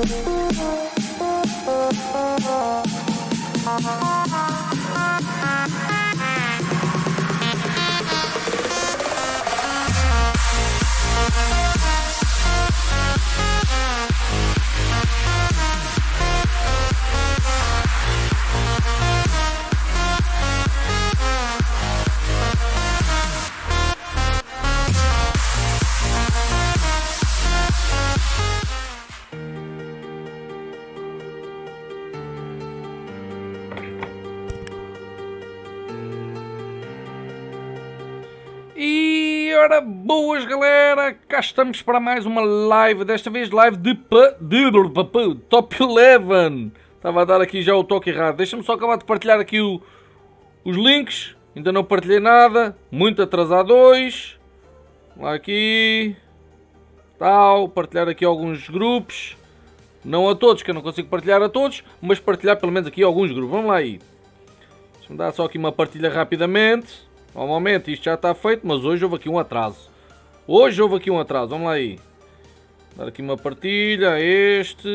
E ora, boas galera, cá estamos para mais uma live, desta vez live de Top 11. Estava a dar aqui já o toque errado, deixa-me só acabar de partilhar aqui os links, ainda não partilhei nada, muito atrasado hoje. Lá aqui, tal, partilhar aqui alguns grupos, não a todos, que eu não consigo partilhar a todos, mas partilhar pelo menos aqui alguns grupos, vamos lá aí. Deixa-me dar só aqui uma partilha rapidamente. Normalmente isto já está feito, mas hoje houve aqui um atraso. Vamos lá aí. Dar aqui uma partilha. Este.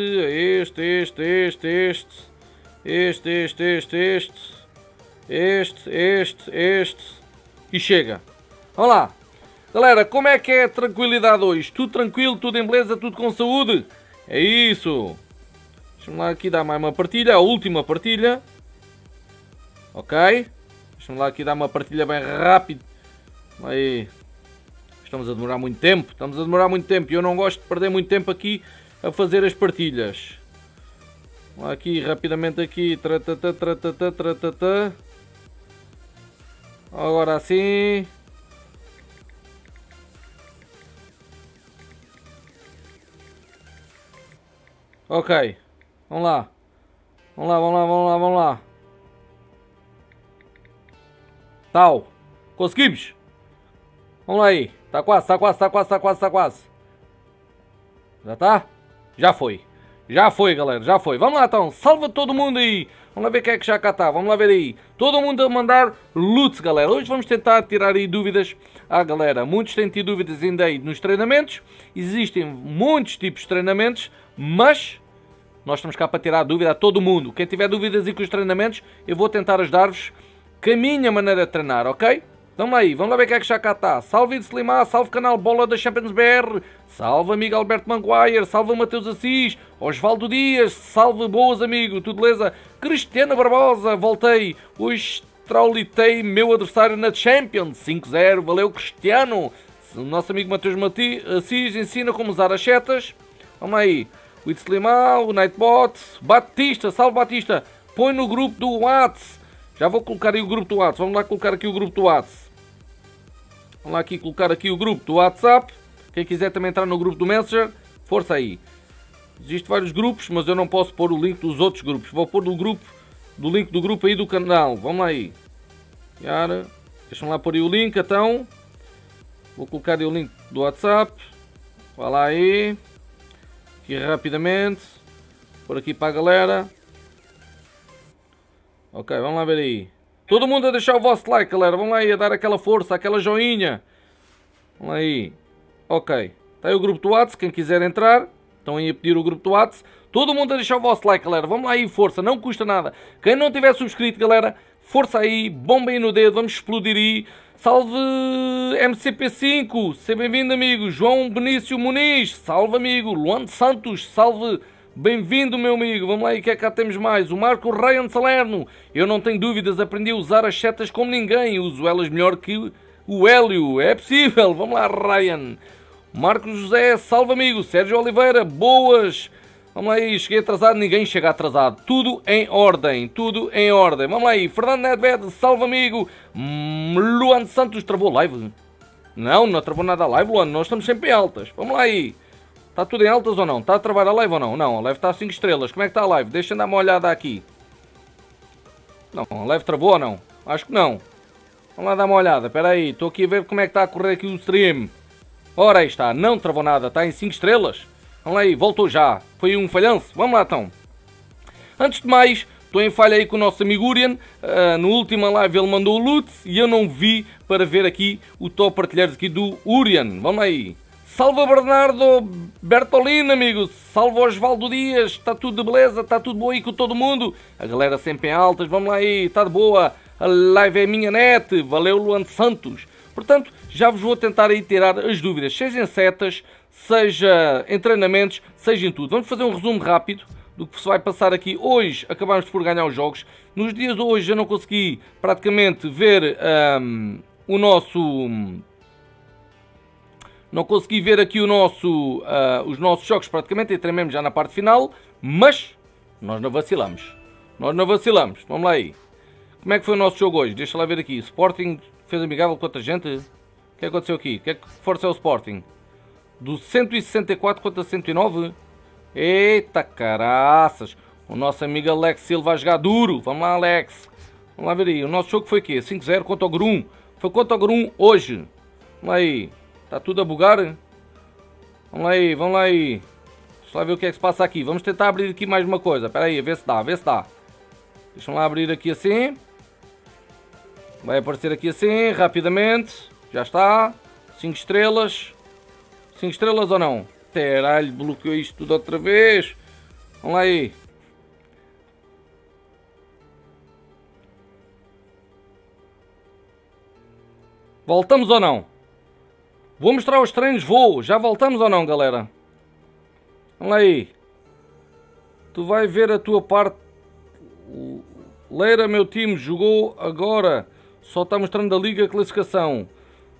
E chega. Vamos lá. Galera, como é que é a tranquilidade hoje? Tudo tranquilo, tudo em beleza, tudo com saúde? É isso. Deixa-me lá aqui dar mais uma partilha, a última partilha. Ok. Deixa-me lá aqui dar uma partilha bem rápido. Aí. Estamos a demorar muito tempo. E eu não gosto de perder muito tempo aqui a fazer as partilhas. Aqui, rapidamente aqui. Agora assim. Ok. Vamos lá. Vamos lá. Tal. Conseguimos. Vamos lá aí. Está quase. Já está? Já foi, galera. Já foi. Vamos lá então. Salva todo mundo aí. Vamos lá ver quem é que já cá está. Vamos lá ver aí. Todo mundo a mandar loots, galera. Hoje vamos tentar tirar aí dúvidas à galera. Muitos têm tido dúvidas ainda aí nos treinamentos. Existem muitos tipos de treinamentos, mas nós estamos cá para tirar dúvida a todo mundo. Quem tiver dúvidas aí com os treinamentos, eu vou tentar ajudar-vos com a minha maneira de treinar, ok? Vamos lá aí, vamos lá ver quem é que já cá está. Salve Slimar, salve canal Bola da Champions BR, salve amigo Alberto Manguire, salve Mateus Assis, Osvaldo Dias, salve boas amigo, tudo beleza? Cristiano Barbosa, voltei, hoje traulitei meu adversário na Champions, 5-0, valeu Cristiano. O nosso amigo Mateus Assis ensina como usar as setas. Vamos lá aí, o Slimar, o Nightbot, Batista, salve Batista, põe no grupo do WhatsApp. Já vou colocar aí o grupo do WhatsApp. Vamos lá colocar aqui o grupo do WhatsApp. Vamos lá aqui colocar aqui o grupo do WhatsApp. Quem quiser também entrar no grupo do Messenger, força aí. Existem vários grupos, mas eu não posso pôr o link dos outros grupos. Vou pôr do link do grupo aí do canal. Vamos lá aí. Deixa-me lá pôr aí o link então. Vou colocar aí o link do WhatsApp. Vai lá aí. Aqui rapidamente. Por aqui para a galera. Ok, vamos lá ver aí. Todo mundo a deixar o vosso like, galera. Vamos lá aí a dar aquela força, aquela joinha. Vamos lá aí. Ok. Está aí o grupo do WhatsApp. Quem quiser entrar, estão aí a pedir o grupo do WhatsApp. Todo mundo a deixar o vosso like, galera. Vamos lá aí, força. Não custa nada. Quem não tiver subscrito, galera, força aí. Bomba aí no dedo. Vamos explodir aí. Salve MCP5. Seja bem-vindo, amigo. João Benício Muniz. Salve, amigo. Luan Santos. Salve. Bem-vindo, meu amigo. Vamos lá aí, o que é que cá temos mais? O Marco Ryan Salerno. Eu não tenho dúvidas, aprendi a usar as setas como ninguém. Uso elas melhor que o Hélio. É possível. Vamos lá, Ryan. Marcos José, salve, amigo. Sérgio Oliveira, boas. Vamos lá aí, cheguei atrasado, ninguém chega atrasado. Tudo em ordem. Vamos lá aí, Fernando Nedved, salve, amigo. Luan Santos, travou live? Não travou nada a live, Luan. Nós estamos sempre em altas. Vamos lá aí. Está tudo em altas ou não? Está a travar a live ou não? Não, a live está a 5 estrelas. Como é que está a live? Deixa eu dar uma olhada aqui. Não, a live travou ou não? Acho que não. Vamos lá dar uma olhada. Espera aí, estou aqui a ver como é que está a correr aqui o stream. Ora, aí está. Não travou nada. Está em 5 estrelas. Vamos lá aí, voltou já. Foi um falhanço. Vamos lá então. Antes de mais, estou em falha aí com o nosso amigo Urian. No última live ele mandou o loot e eu não vi para ver aqui o top partilheiros aqui do Urian. Vamos lá aí. Salva Bernardo Bertolino, amigos. Salva Osvaldo Dias. Está tudo de beleza, está tudo bom aí com todo mundo. A galera sempre em altas, vamos lá aí, está de boa. A live é minha net. Valeu, Luan Santos. Portanto, já vos vou tentar aí tirar as dúvidas, seja em setas, seja em treinamentos, seja em tudo. Vamos fazer um resumo rápido do que se vai passar aqui. Hoje acabamos por ganhar os jogos. Nos dias de hoje eu não consegui praticamente ver o nosso... Não consegui ver aqui os nossos jogos praticamente, entrei mesmo já na parte final, mas nós não vacilamos. Nós não vacilamos. Vamos lá aí. Como é que foi o nosso jogo hoje? Deixa lá ver aqui. Sporting fez amigável com outra gente. O que aconteceu aqui? Que força é o Sporting? Do 164 contra 109? Eita caraças. O nosso amigo Alex Silva a jogar duro. Vamos lá, Alex. Vamos lá ver aí. O nosso jogo foi o quê? 5-0 contra o Grum. Foi contra o Grum hoje. Vamos lá aí. Está tudo a bugar? Vamos lá aí, vamos lá aí. Deixa lá ver o que é que se passa aqui. Vamos tentar abrir aqui mais uma coisa. Espera aí, a ver se dá, a ver se dá. Deixa-me lá abrir aqui assim. Vai aparecer aqui assim, rapidamente. Já está. 5 estrelas. 5 estrelas ou não? Teralho, bloqueou isto tudo outra vez. Vamos lá aí. Voltamos ou não? Vou mostrar os treinos, vou. Já voltamos ou não, galera? Vamos lá aí. Tu vai ver a tua parte. Leira, meu time, jogou agora. Só está mostrando a liga, a classificação.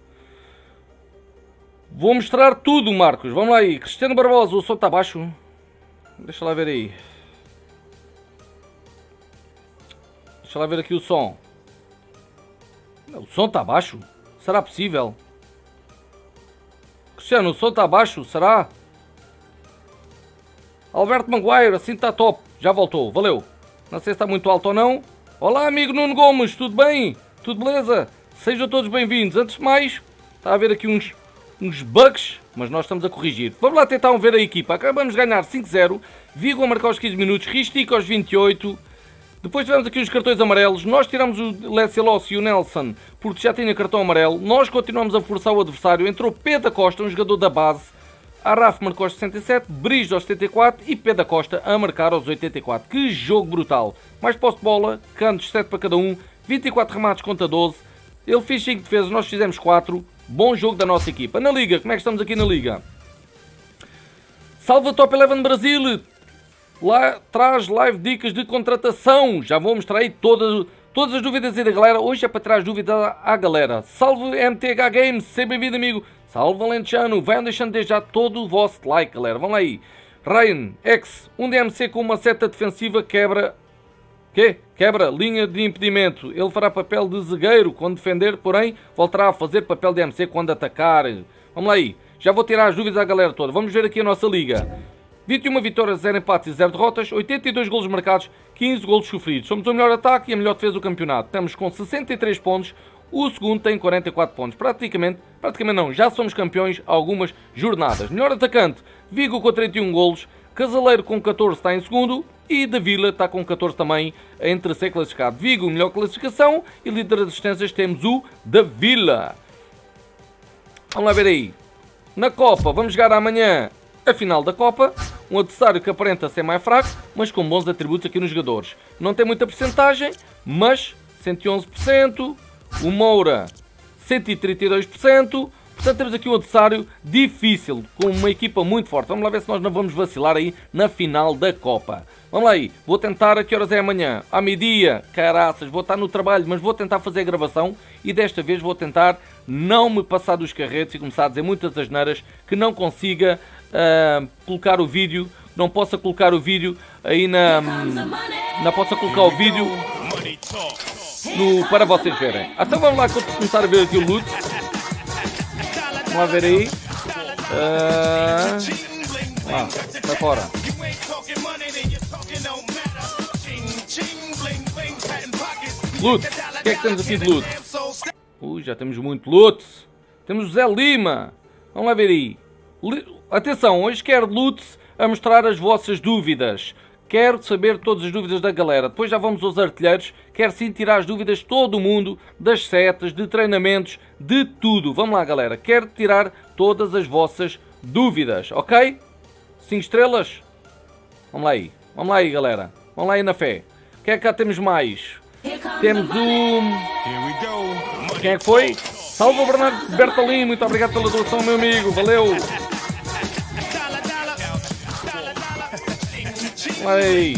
Vou mostrar tudo, Marcos. Vamos lá aí. Cristiano Barbosa, o som está baixo. Deixa lá ver aí. Deixa lá ver aqui o som. O som está baixo? Será possível? Cristiano, o som está baixo? Será? Alberto Maguire, assim está top. Já voltou, valeu. Não sei se está muito alto ou não. Olá, amigo Nuno Gomes, tudo bem? Tudo beleza? Sejam todos bem-vindos. Antes de mais, está a haver aqui uns bugs, mas nós estamos a corrigir. Vamos lá tentar ver a equipa. Acabamos de ganhar 5-0. Vigo a marcar aos 15 minutos, Ristica aos 28. Depois tivemos aqui os cartões amarelos. Nós tiramos o Leciolossi e o Nelson porque já tinha cartão amarelo. Nós continuamos a forçar o adversário. Entrou Pedro Costa, um jogador da base. Arraf marcou aos 67, Briz aos 74 e Pedro Costa a marcar aos 84. Que jogo brutal. Mais posse de bola, cantos 7 para cada um, 24 remates contra 12. Ele fez 5 defesas, nós fizemos 4. Bom jogo da nossa equipa. Na Liga, como é que estamos aqui na Liga? Salva Top 11 Brasil. Lá traz live dicas de contratação. Já vou mostrar aí todas as dúvidas aí da galera. Hoje é para tirar as dúvidas à galera. Salve MTH Games, seja bem-vindo, amigo. Salve Valentino, vai deixando desde já todo o vosso like, galera. Vamos lá aí. Ryan X, um DMC com uma seta defensiva quebra... Quê? Quebra linha de impedimento. Ele fará papel de zagueiro quando defender, porém voltará a fazer papel de DMC quando atacar. Vamos lá aí. Já vou tirar as dúvidas à galera toda. Vamos ver aqui a nossa liga. 21 vitórias, 0 empates e 0 derrotas, 82 golos marcados, 15 golos sofridos. Somos o melhor ataque e a melhor defesa do campeonato. Estamos com 63 pontos, o segundo tem 44 pontos. Praticamente não, já somos campeões há algumas jornadas. Melhor atacante, Vigo com 31 golos, Casaleiro com 14 está em segundo e Da Vila está com 14 também entre ser classificado. Vigo, melhor classificação e líder de assistências temos o Da Vila. Vamos lá ver aí. Na Copa, vamos jogar amanhã a final da Copa. Um adversário que aparenta ser mais fraco, mas com bons atributos aqui nos jogadores. Não tem muita percentagem, mas 111%. O Moura, 132%. Portanto, temos aqui um adversário difícil, com uma equipa muito forte. Vamos lá ver se nós não vamos vacilar aí na final da Copa. Vamos lá aí. Vou tentar, a que horas é amanhã? À meio-dia. Caraças, vou estar no trabalho, mas vou tentar fazer a gravação. E desta vez vou tentar não me passar dos carretos e começar a dizer muitas asneiras que não consiga colocar o vídeo. Não possa colocar o vídeo aí não possa colocar o vídeo para vocês verem. Então vamos lá começar a ver aqui o loot. Vamos lá ver aí. Vai fora. Loot. O que é que temos aqui de loot? Já temos muito loot. Temos o Zé Lima. Vamos lá ver aí. Atenção, hoje quero loot a mostrar as vossas dúvidas. Quero saber todas as dúvidas da galera. Depois já vamos aos artilheiros. Quero sim tirar as dúvidas de todo mundo, das setas, de treinamentos, de tudo. Vamos lá, galera. Quero tirar todas as vossas dúvidas, ok? 5 estrelas? Vamos lá aí. Vamos lá aí, galera. Vamos lá aí na fé. O que é que cá temos mais? Temos Quem é que foi? Salve o Bernardo Bertolini. Muito obrigado pela doação, meu amigo. Valeu. Aí.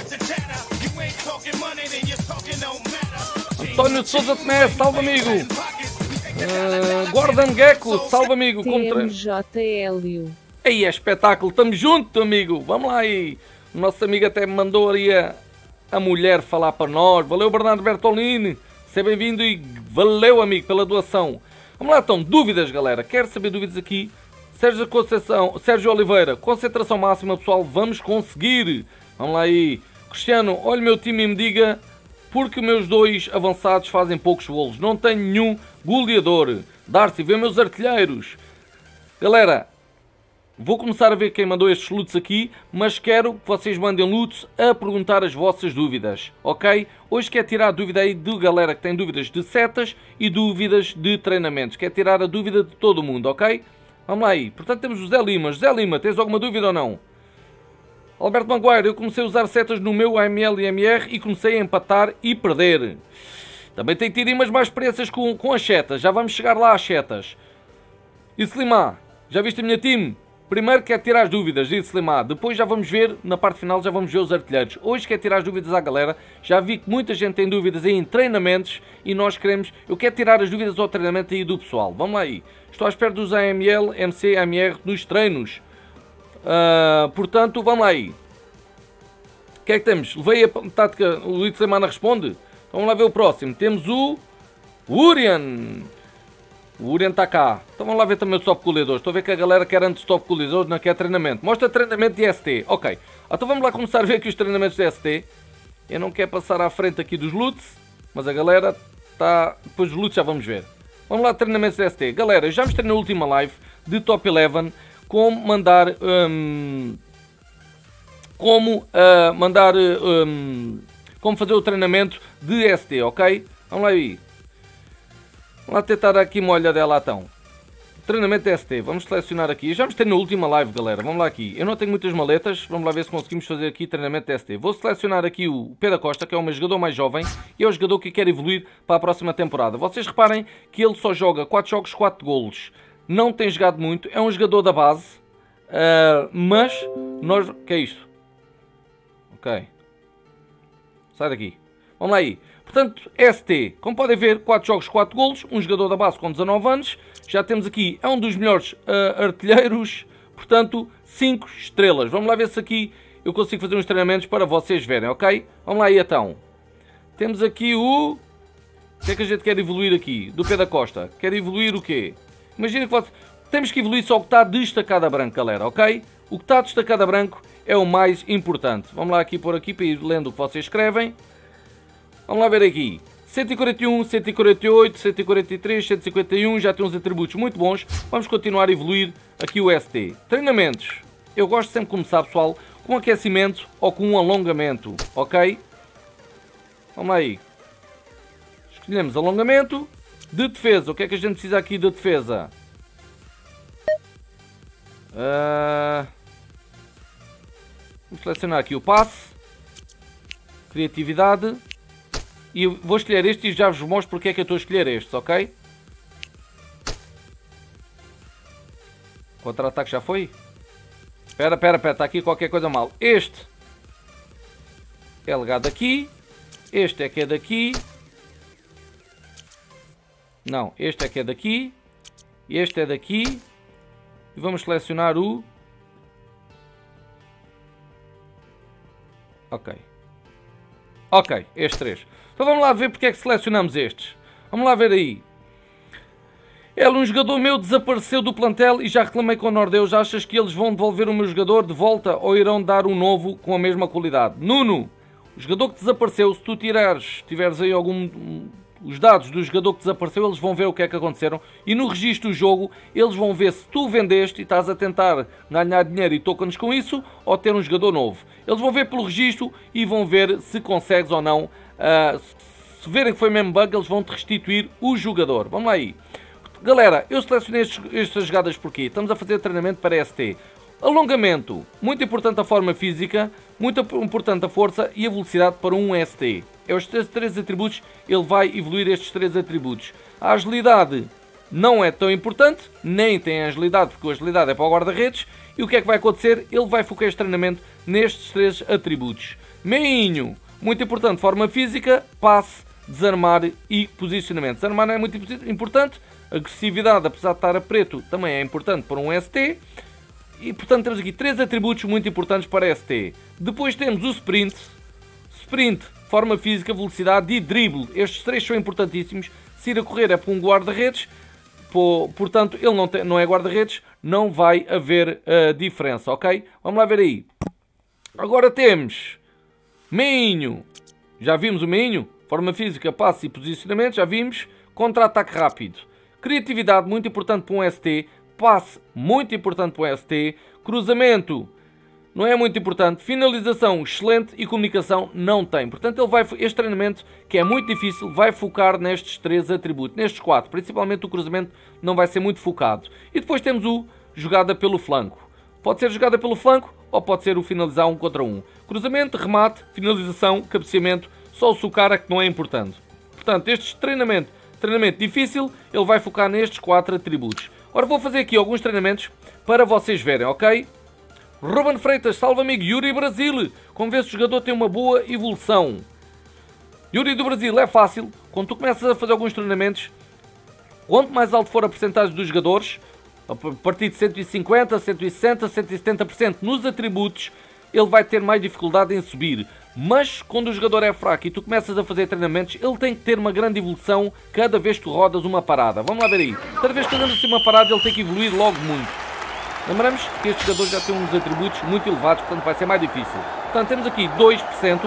António de Sousa Tomé. Salve, amigo. Gordon Gecko. Salve, amigo. TMJ Aí é espetáculo. Estamos juntos, amigo. Vamos lá aí. O nosso amigo até me mandou ali a mulher falar para nós. Valeu, Bernardo Bertolini. Seja bem-vindo e valeu, amigo, pela doação. Vamos lá, então. Dúvidas, galera. Quero saber dúvidas aqui. Sérgio Oliveira. Concentração máxima, pessoal. Vamos conseguir. Vamos lá aí. Cristiano, olha o meu time e me diga porque meus dois avançados fazem poucos golos. Não tenho nenhum goleador. Darcy, vê meus artilheiros. Galera, vou começar a ver quem mandou estes loots aqui, mas quero que vocês mandem loots a perguntar as vossas dúvidas, ok? Hoje quero tirar a dúvida aí de galera que tem dúvidas de setas e dúvidas de treinamentos. Quero tirar a dúvida de todo mundo, ok? Vamos lá aí. Portanto, temos o José Lima. José Lima, tens alguma dúvida ou não? Alberto Maguire, eu comecei a usar setas no meu AML e MR e comecei a empatar e perder. Também tenho tido umas mais experiências com as setas. Já vamos chegar lá às setas. E Slimá, já viste a minha team? Primeiro quer tirar as dúvidas, disse Slimá. Depois já vamos ver, na parte final já vamos ver os artilheiros. Hoje quer tirar as dúvidas à galera. Já vi que muita gente tem dúvidas aí em treinamentos e nós queremos... Eu quero tirar as dúvidas ao treinamento aí do pessoal. Vamos lá aí. Estou à espera dos AML, MC, AMR nos treinos. Portanto, vamos lá aí. O que é que temos? Levei a tática, o Luís Semana responde. Então vamos lá ver o próximo. Temos o Urian. O Urian está cá. Então vamos lá ver também os top goleadores. Estou a ver que a galera quer antes top goleadores, não quer treinamento. Mostra treinamento de ST. Ok. Então vamos lá começar a ver aqui os treinamentos de ST. Eu não quero passar à frente aqui dos loots, mas a galera está... Depois dos loots já vamos ver. Vamos lá, treinamentos de ST. Galera, eu já mostrei na última live de Top 11 como mandar... como fazer o treinamento de ST, ok? Vamos lá aí. Vamos lá tentar dar aqui uma olhadela então. Treinamento de ST, vamos selecionar aqui. Já mostrei na última live, galera. Vamos lá aqui. Eu não tenho muitas maletas. Vamos lá ver se conseguimos fazer aqui treinamento de ST. Vou selecionar aqui o Pedro Costa, que é o meu jogador mais jovem. E é o jogador que quer evoluir para a próxima temporada. Vocês reparem que ele só joga 4 jogos, 4 golos. Não tem jogado muito. É um jogador da base. Mas nós... O que é isto? Ok. Sai daqui. Vamos lá aí. Portanto, ST. Como podem ver, 4 jogos, 4 golos. Um jogador da base com 19 anos. Já temos aqui, é um dos melhores artilheiros. Portanto, 5 estrelas. Vamos lá ver se aqui eu consigo fazer uns treinamentos para vocês verem, ok? Vamos lá aí então. Temos aqui o... O que é que a gente quer evoluir aqui? Do Pedro Costa. Quer evoluir o quê? Imagina que temos que evoluir só o que está destacado a branco, galera, ok? O que está destacado a branco é o mais importante. Vamos lá aqui pôr aqui para ir lendo o que vocês escrevem. Vamos lá ver aqui. 141, 148, 143, 151, já tem uns atributos muito bons. Vamos continuar a evoluir aqui o ST. Treinamentos. Eu gosto sempre de começar, pessoal, com um aquecimento ou com um alongamento, ok? Vamos lá aí. Escolhemos alongamento. De defesa, o que é que a gente precisa aqui de defesa? Vamos selecionar aqui o passe. Criatividade. E vou escolher este e já vos mostro porque é que eu estou a escolher estes, ok? Contra-ataque já foi? Espera, está aqui qualquer coisa mal. Este é legado aqui. Este é que é daqui. Não, este é que é daqui. Este é daqui. E vamos selecionar o... Ok. Ok, estes 3. Então vamos lá ver porque é que selecionamos estes. Vamos lá ver aí. Um jogador meu desapareceu do plantel e já reclamei com o Nordeus. Achas que eles vão devolver o meu jogador de volta ou irão dar um novo com a mesma qualidade? Nuno, o jogador que desapareceu, se tu tiveres aí algum os dados do jogador que desapareceu, eles vão ver o que é que aconteceram. E no registro do jogo, eles vão ver se tu vendeste e estás a tentar ganhar dinheiro e tokens com isso, ou ter um jogador novo. Eles vão ver pelo registro e vão ver se consegues ou não. Se verem que foi mesmo bug, eles vão te restituir o jogador. Vamos lá aí. Galera, eu selecionei estas jogadas porque estamos a fazer treinamento para ST. Alongamento, muito importante a forma física, muito importante a força e a velocidade para um ST. Estes três atributos, ele vai evoluir estes três atributos. A agilidade não é tão importante, nem tem agilidade, porque a agilidade é para o guarda-redes. E o que é que vai acontecer? Ele vai focar este treinamento nestes três atributos. Meinho, muito importante, forma física, passe, desarmar e posicionamento. Desarmar não é muito importante. Agressividade, apesar de estar a preto, também é importante para um ST. E portanto temos aqui três atributos muito importantes para ST. Depois temos o sprint. Sprint, forma física, velocidade e drible. Estes três são importantíssimos. Se ir a correr é para um guarda-redes. Portanto, ele não é guarda-redes. Não vai haver diferença, ok? Vamos lá ver aí. Agora temos meinho. Já vimos o meinho? Forma física, passe e posicionamento. Já vimos. Contra-ataque rápido. Criatividade, muito importante para um ST. Passe, muito importante para um ST. Cruzamento, não é muito importante. Finalização, excelente. E comunicação, não tem. Portanto, este treinamento, que é muito difícil, vai focar nestes três atributos. Nestes quatro. Principalmente o cruzamento não vai ser muito focado. E depois temos o jogada pelo flanco. Pode ser jogada pelo flanco ou pode ser o finalizar 1 contra 1. Cruzamento, remate, finalização, cabeceamento. Só o socar é que não é importante. Portanto, este treinamento difícil, ele vai focar nestes quatro atributos. Agora vou fazer aqui alguns treinamentos para vocês verem, ok? Ruben Freitas, salve amigo. Yuri Brasil, como vê se o jogador tem uma boa evolução. Yuri do Brasil, é fácil. Quando tu começas a fazer alguns treinamentos, quanto mais alto for a porcentagem dos jogadores, a partir de 150, 160, 170% nos atributos, ele vai ter mais dificuldade em subir. Mas quando o jogador é fraco e tu começas a fazer treinamentos, ele tem que ter uma grande evolução cada vez que tu rodas uma parada. Vamos lá ver aí. Cada vez que fazemos assim uma parada, ele tem que evoluir logo muito. Lembramos que este jogador já tem uns atributos muito elevados, portanto vai ser mais difícil. Portanto temos aqui 2%,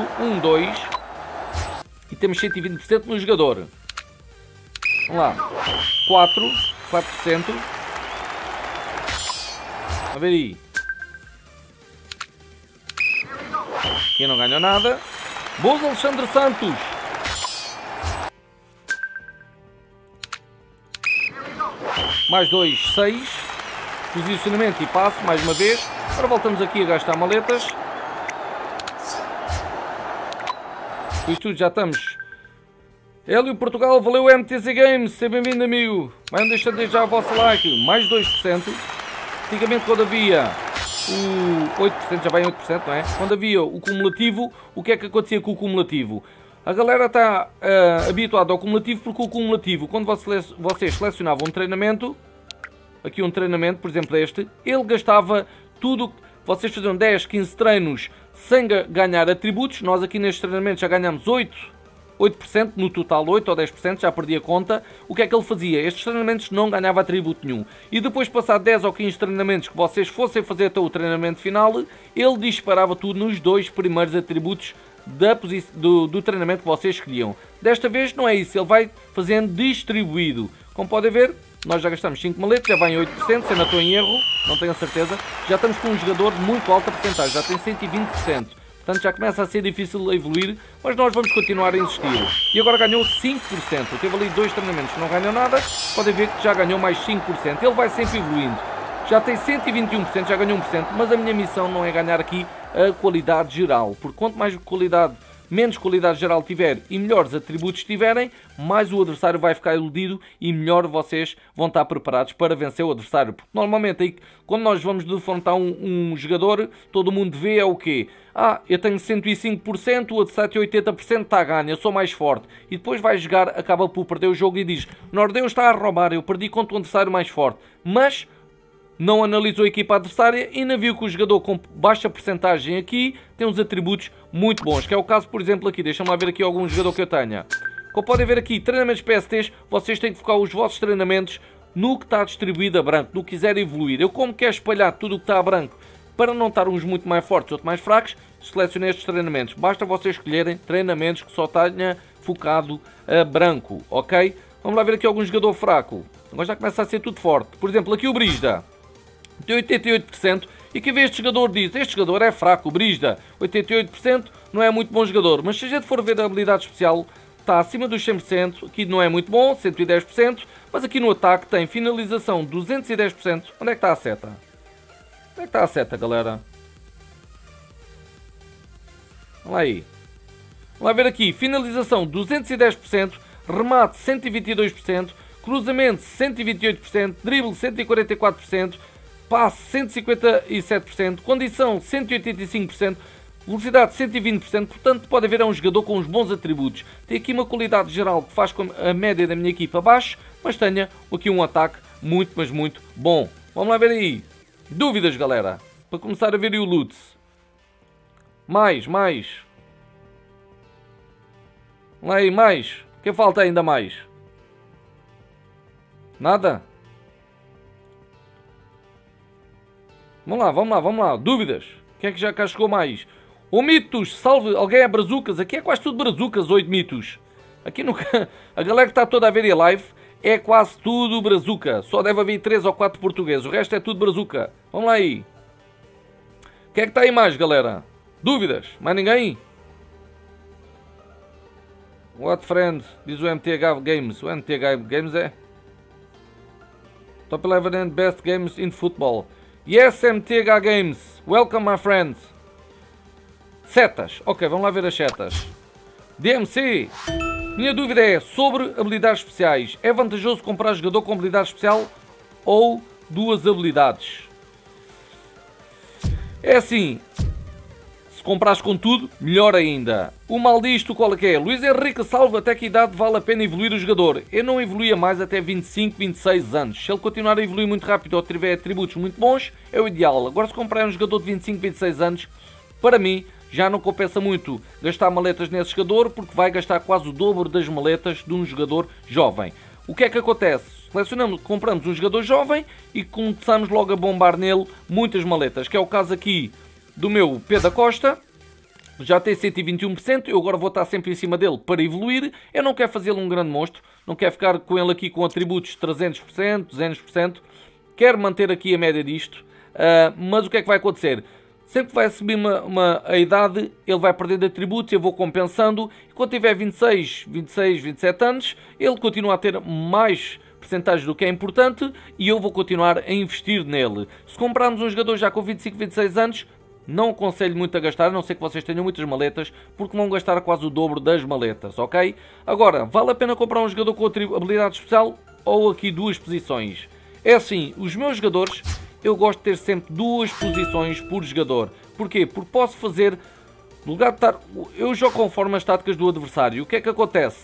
2. E temos 120% no jogador. Vamos lá. 4%. A ver aí. Aqui não ganhou nada. Boas, Alexandre Santos. Mais 2, 6. Posicionamento e passe, mais uma vez. Agora voltamos aqui a gastar maletas. Com isto tudo já estamos. Hélio Portugal, valeu MTZ Games. Seja bem-vindo, amigo. Vai deixando desde já o vosso like. Mais 2%. Antigamente quando havia o 8%, já vai em 8%, não é? Quando havia o cumulativo, o que é que acontecia com o cumulativo? A galera está habituada ao cumulativo, porque o cumulativo, quando vocês selecionavam um treinamento, aqui um treinamento, por exemplo este, ele gastava tudo, vocês faziam 10, 15 treinos sem ganhar atributos. Nós aqui neste treinamento já ganhamos 8% no total, 8 ou 10%, já perdi a conta. O que é que ele fazia? Estes treinamentos não ganhava atributo nenhum. E depois de passar 10 ou 15 treinamentos que vocês fossem fazer até o treinamento final, ele disparava tudo nos 2 primeiros atributos do treinamento que vocês escolhiam. Desta vez não é isso, ele vai fazendo distribuído. Como podem ver, nós já gastamos 5 maletes, já vai em 8%, se ainda estou em erro, não tenho a certeza. Já estamos com um jogador de muito alta porcentagem, já tem 120%. Portanto, já começa a ser difícil a evoluir, mas nós vamos continuar a insistir. E agora ganhou 5%. Teve ali 2 treinamentos que não ganhou nada. Podem ver que já ganhou mais 5%. Ele vai sempre evoluindo. Já tem 121%, já ganhou 1%. Mas a minha missão não é ganhar aqui a qualidade geral. Porque quanto mais qualidade, menos qualidade geral tiver e melhores atributos tiverem, mais o adversário vai ficar iludido e melhor vocês vão estar preparados para vencer o adversário. Porque normalmente, aí, quando nós vamos defrontar um jogador, todo mundo vê é o quê? Ah, eu tenho 105%, o adversário tem 80%, está a ganhar, eu sou mais forte. E depois vai jogar, acaba por perder o jogo e diz: Nordeus está a roubar, eu perdi contra o adversário mais forte. Mas não analisou a equipa adversária e ainda viu que o jogador com baixa porcentagem aqui tem uns atributos muito bons. Que é o caso, por exemplo, aqui. Deixa-me lá ver aqui algum jogador que eu tenha. Como podem ver aqui, treinamentos PSTs, vocês têm que focar os vossos treinamentos no que está distribuído a branco, no que quiser evoluir. Eu, como quero espalhar tudo o que está a branco, para não estar uns muito mais fortes, outros mais fracos, selecionei estes treinamentos. Basta vocês escolherem treinamentos que só tenha focado a branco, ok? Vamos lá ver aqui algum jogador fraco. Agora já começa a ser tudo forte. Por exemplo, aqui o Brisda tem 88%. E que vê este jogador diz, este jogador é fraco, o Brisda, 88%, não é muito bom jogador. Mas se a gente for ver a habilidade especial, está acima dos 100%, aqui não é muito bom, 110%, mas aqui no ataque tem finalização 210%. Onde é que está a seta? Onde é que está a seta, galera? Vamos lá aí. Vamos lá ver aqui, finalização 210%, remate 122%, cruzamento 128%, drible 144%, passe 157%, condição 185%, velocidade 120%, portanto pode haver um jogador com uns bons atributos. Tem aqui uma qualidade geral que faz com a média da minha equipa abaixo, mas tenha aqui um ataque muito, mas muito bom. Vamos lá ver aí. Dúvidas, galera? Para começar a ver aí o loot. Mais. Vamos lá aí, mais. O que falta ainda mais? Nada? Vamos lá. Dúvidas? Quem é que já cá chegou mais? O Mitos, salve, alguém é brazucas? Aqui é quase tudo brazucas, 8 Mitos. Aqui no... A galera que está toda a ver a live é quase tudo brazuca. Só deve haver 3 ou 4 portugueses. O resto é tudo brazuca. Vamos lá aí. O que é que está aí mais, galera? Dúvidas? Mais ninguém? What friend? Diz o MTH Games. O MTH Games é... Top 11 and best games in football. Yes, MTH Games. Welcome, my friends. Setas. Ok, vamos lá ver as setas. DMC. Minha dúvida é sobre habilidades especiais. É vantajoso comprar jogador com habilidade especial ou 2 habilidades? É assim. Se comprares com tudo, melhor ainda. O mal disto qual é que é? Luís Henrique, salve, até que idade vale a pena evoluir o jogador? Eu não evoluía mais até 25, 26 anos. Se ele continuar a evoluir muito rápido ou tiver atributos muito bons, é o ideal. Agora se comprar um jogador de 25, 26 anos, para mim, já não compensa muito gastar maletas nesse jogador, porque vai gastar quase o dobro das maletas de um jogador jovem. O que é que acontece? Selecionamos, compramos um jogador jovem e começamos logo a bombar nele muitas maletas, que é o caso aqui do meu Pedro Costa. Já tem 121%, eu agora vou estar sempre em cima dele para evoluir. Eu não quero fazê-lo um grande monstro, não quero ficar com ele aqui com atributos de 300%, 200%. Quero manter aqui a média disto, mas o que é que vai acontecer? Sempre que vai subir a idade, ele vai perdendo atributos, eu vou compensando. E quando tiver 26, 27 anos, ele continua a ter mais percentagem do que é importante e eu vou continuar a investir nele. Se comprarmos um jogador já com 25, 26 anos, não aconselho muito a gastar, a não ser que vocês tenham muitas maletas, porque vão gastar quase o dobro das maletas, ok? Agora, vale a pena comprar um jogador com habilidade especial ou aqui 2 posições? É assim, os meus jogadores, eu gosto de ter sempre 2 posições por jogador. Porquê? Porque posso fazer, no lugar de estar... Eu jogo conforme as táticas do adversário. O que é que acontece?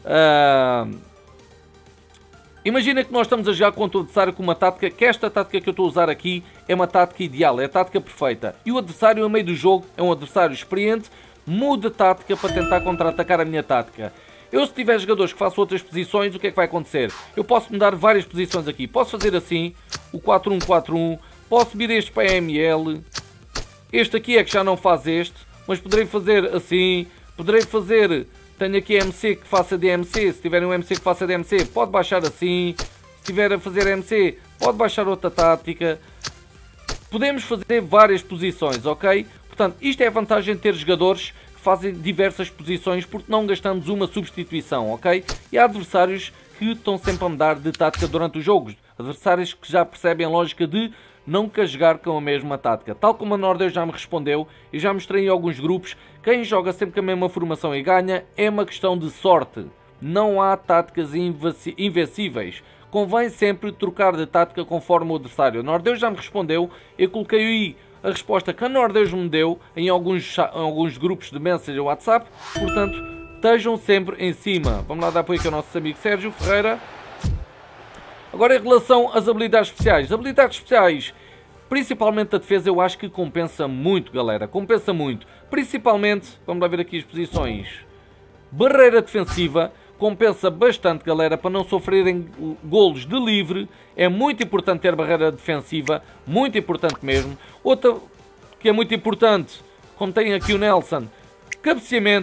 Imagina que nós estamos a jogar contra o adversário com uma tática, que esta tática que eu estou a usar aqui é uma tática ideal, é a tática perfeita. E o adversário, no meio do jogo, é um adversário experiente, muda a tática para tentar contra-atacar a minha tática. Eu, se tiver jogadores que façam outras posições, o que é que vai acontecer? Eu posso mudar várias posições aqui. Posso fazer assim, o 4-1-4-1, posso subir este para a ML. Este aqui é que já não faz este, mas poderei fazer assim, poderei fazer... Tenho aqui MC que faça DMC, se tiver um MC que faça DMC, pode baixar assim. Se tiver a fazer MC, pode baixar outra tática. Podemos fazer várias posições, ok? Portanto, isto é a vantagem de ter jogadores que fazem diversas posições, porque não gastamos uma substituição, ok? E há adversários que estão sempre a mudar de tática durante os jogos. Adversários que já percebem a lógica de nunca jogar com a mesma tática. Tal como a Nordeu já me respondeu e já mostrei em alguns grupos, quem joga sempre com a mesma formação e ganha é uma questão de sorte. Não há táticas invencíveis. Convém sempre trocar de tática conforme o adversário. A Nordeu já me respondeu, eu coloquei aí a resposta que a Nordeu me deu em alguns grupos de Messenger e WhatsApp, portanto, estejam sempre em cima. Vamos lá dar apoio aqui ao nosso amigo Sérgio Ferreira. Agora em relação às habilidades especiais. As habilidades especiais, principalmente a defesa, eu acho que compensa muito, galera. Compensa muito. Principalmente, vamos lá ver aqui as posições. Barreira defensiva, compensa bastante, galera, para não sofrerem golos de livre. É muito importante ter barreira defensiva, muito importante mesmo. Outra que é muito importante, como tem aqui o Nelson, cabeceamento.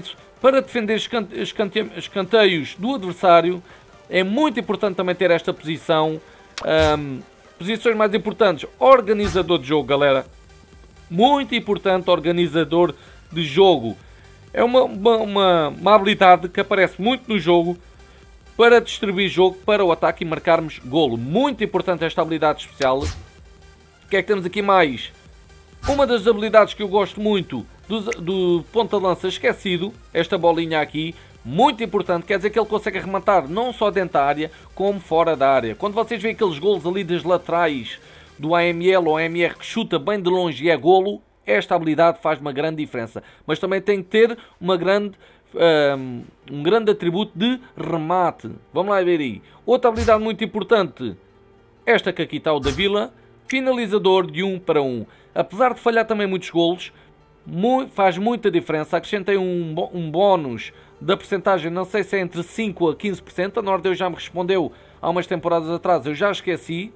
Para defender escanteios do adversário, é muito importante também ter esta posição. Posições mais importantes, organizador de jogo, galera. Muito importante, organizador de jogo. É uma habilidade que aparece muito no jogo para distribuir jogo para o ataque e marcarmos golo. Muito importante esta habilidade especial. O que é que temos aqui mais? Uma das habilidades que eu gosto muito do ponta de lança esquecido, esta bolinha aqui, muito importante, quer dizer que ele consegue arrematar não só dentro da área, como fora da área. Quando vocês veem aqueles golos ali das laterais do AML ou AMR que chuta bem de longe e é golo, esta habilidade faz uma grande diferença. Mas também tem que ter um grande atributo de remate. Vamos lá ver aí. Outra habilidade muito importante, esta que aqui está o da Vila, finalizador de 1 para 1. Apesar de falhar também muitos golos, faz muita diferença. Acrescentei um bónus da percentagem, não sei se é entre 5% a 15%. A Nordeu já me respondeu há umas temporadas atrás, eu já esqueci.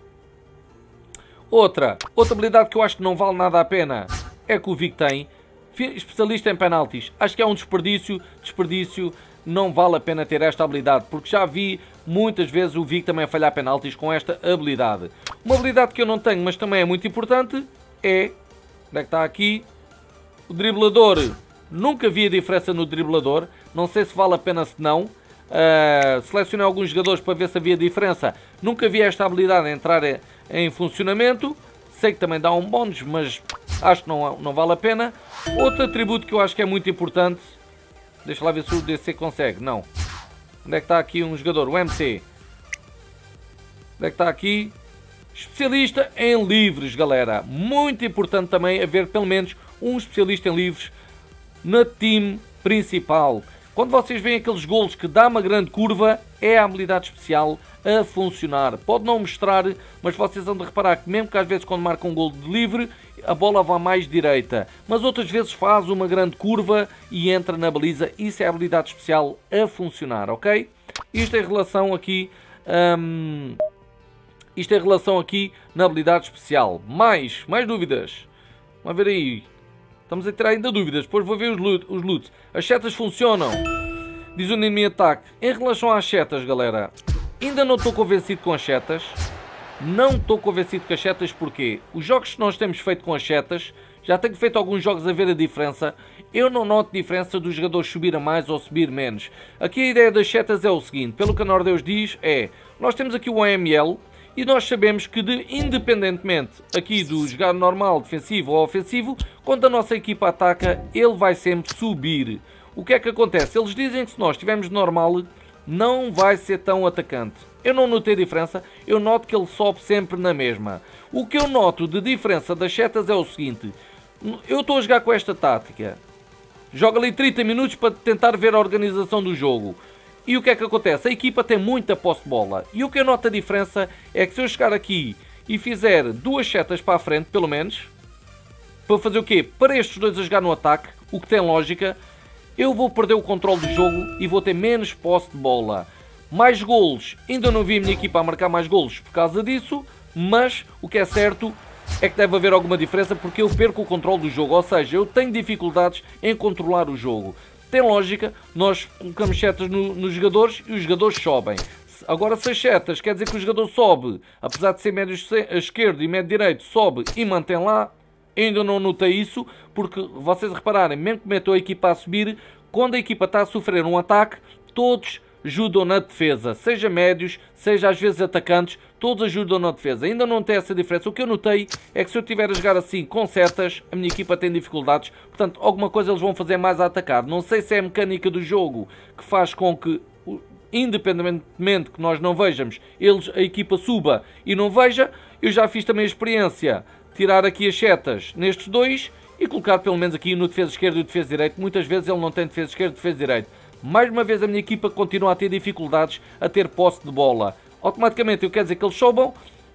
Outra habilidade que eu acho que não vale nada a pena é que o Vic tem. Especialista em penaltis. Acho que é um desperdício. Não vale a pena ter esta habilidade, porque já vi muitas vezes o Vic também a falhar penaltis com esta habilidade. Uma habilidade que eu não tenho, mas também é muito importante, é... Onde é que está aqui? O driblador. Nunca vi a diferença no driblador. Não sei se vale a pena, se não. Selecionei alguns jogadores para ver se havia diferença. Nunca vi esta habilidade entrar em funcionamento. Sei que também dá um bónus, mas acho que não vale a pena. Outro atributo que eu acho que é muito importante. Deixa lá ver se o DC consegue. Não. Onde é que está aqui um jogador? O MC. Onde é que está aqui? Especialista em livres, galera. Muito importante também haver pelo menos um especialista em livres na time principal. Quando vocês veem aqueles golos que dá uma grande curva, é a habilidade especial a funcionar. Pode não mostrar, mas vocês vão de reparar que mesmo que às vezes quando marca um golo de livre, a bola vai mais direita. Mas outras vezes faz uma grande curva e entra na baliza. Isso é a habilidade especial a funcionar, ok? Isto é em relação aqui... Isto é em relação aqui na habilidade especial. Mais dúvidas? Vamos ver aí. Estamos a ter ainda dúvidas. Depois vou ver os loots. As setas funcionam. Diz o inimigo ataque. Em relação às setas, galera, ainda não estou convencido com as setas. Não estou convencido com as setas porque os jogos que nós temos feito com as setas, já tenho feito alguns jogos a ver a diferença. Eu não noto diferença dos jogadores subir a mais ou subir menos. Aqui a ideia das setas é o seguinte. Pelo que a Nordeus diz é... Nós temos aqui o AML... E nós sabemos que, independentemente aqui do jogar normal, defensivo ou ofensivo, quando a nossa equipa ataca, ele vai sempre subir. O que é que acontece? Eles dizem que se nós estivermos normal, não vai ser tão atacante. Eu não notei diferença, eu noto que ele sobe sempre na mesma. O que eu noto de diferença das setas é o seguinte. Eu estou a jogar com esta tática. Jogo ali 30 minutos para tentar ver a organização do jogo. E o que é que acontece? A equipa tem muita posse de bola. E o que eu noto a diferença é que se eu chegar aqui e fizer duas setas para a frente, pelo menos, para fazer o quê? Para estes dois a jogar no ataque, o que tem lógica, eu vou perder o controle do jogo e vou ter menos posse de bola. Mais golos. Ainda não vi a minha equipa a marcar mais golos por causa disso, mas o que é certo é que deve haver alguma diferença porque eu perco o controle do jogo. Ou seja, eu tenho dificuldades em controlar o jogo. Tem lógica, nós colocamos setas nos jogadores e os jogadores sobem. Agora, se as setas quer dizer que o jogador sobe, apesar de ser médio esquerdo e médio direito, sobe e mantém lá, ainda não notei isso, porque vocês repararem, mesmo que metam a equipa a subir, quando a equipa está a sofrer um ataque, todos ajudam na defesa, seja médios, seja às vezes atacantes, todos ajudam na defesa. Ainda não tem essa diferença. O que eu notei é que se eu estiver a jogar assim com setas, a minha equipa tem dificuldades, portanto alguma coisa eles vão fazer mais a atacar. Não sei se é a mecânica do jogo que faz com que, independentemente que nós não vejamos, a equipa suba e não veja. Eu já fiz também a experiência, tirar aqui as setas nestes dois e colocar pelo menos aqui no defesa esquerdo e defesa direito. Muitas vezes ele não tem defesa esquerdo e defesa direito. Mais uma vez a minha equipa continua a ter dificuldades a ter posse de bola. Automaticamente eu quero dizer que eles sobam.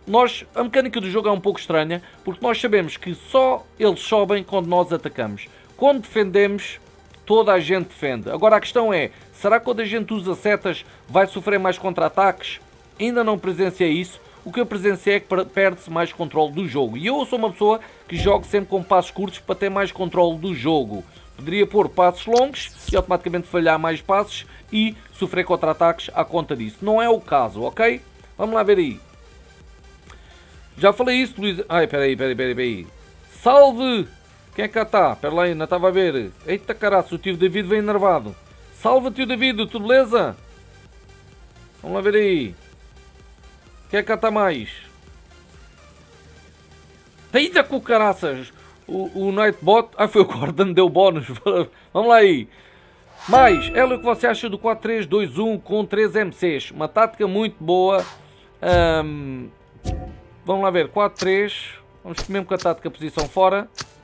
A mecânica do jogo é um pouco estranha, porque nós sabemos que só eles sobem quando nós atacamos. Quando defendemos, toda a gente defende. Agora a questão é, será que quando a gente usa setas vai sofrer mais contra-ataques? Ainda não presenciei isso. O que eu presenciei é que perde-se mais controle do jogo. E eu sou uma pessoa que jogo sempre com passos curtos para ter mais controle do jogo. Poderia pôr passos longos e automaticamente falhar mais passos e sofrer contra-ataques à conta disso. Não é o caso, ok? Vamos lá ver aí. Já falei isso, Luís. Ai, peraí. Salve! Quem é que cá está? Espera lá, ainda estava a ver. Eita caraço, o tio David vem enervado. Salve, tio David, tudo beleza? Vamos lá ver aí. Quem é que cá está mais? Eita com caraças! O Nightbot... Ah, foi o Gordon, deu bónus. Vamos lá aí. Mais, é o que você acha do 4-3-2-1 com 3 MCs? Uma tática muito boa. Vamos lá ver, 4-3. Vamos mesmo com a tática posição fora.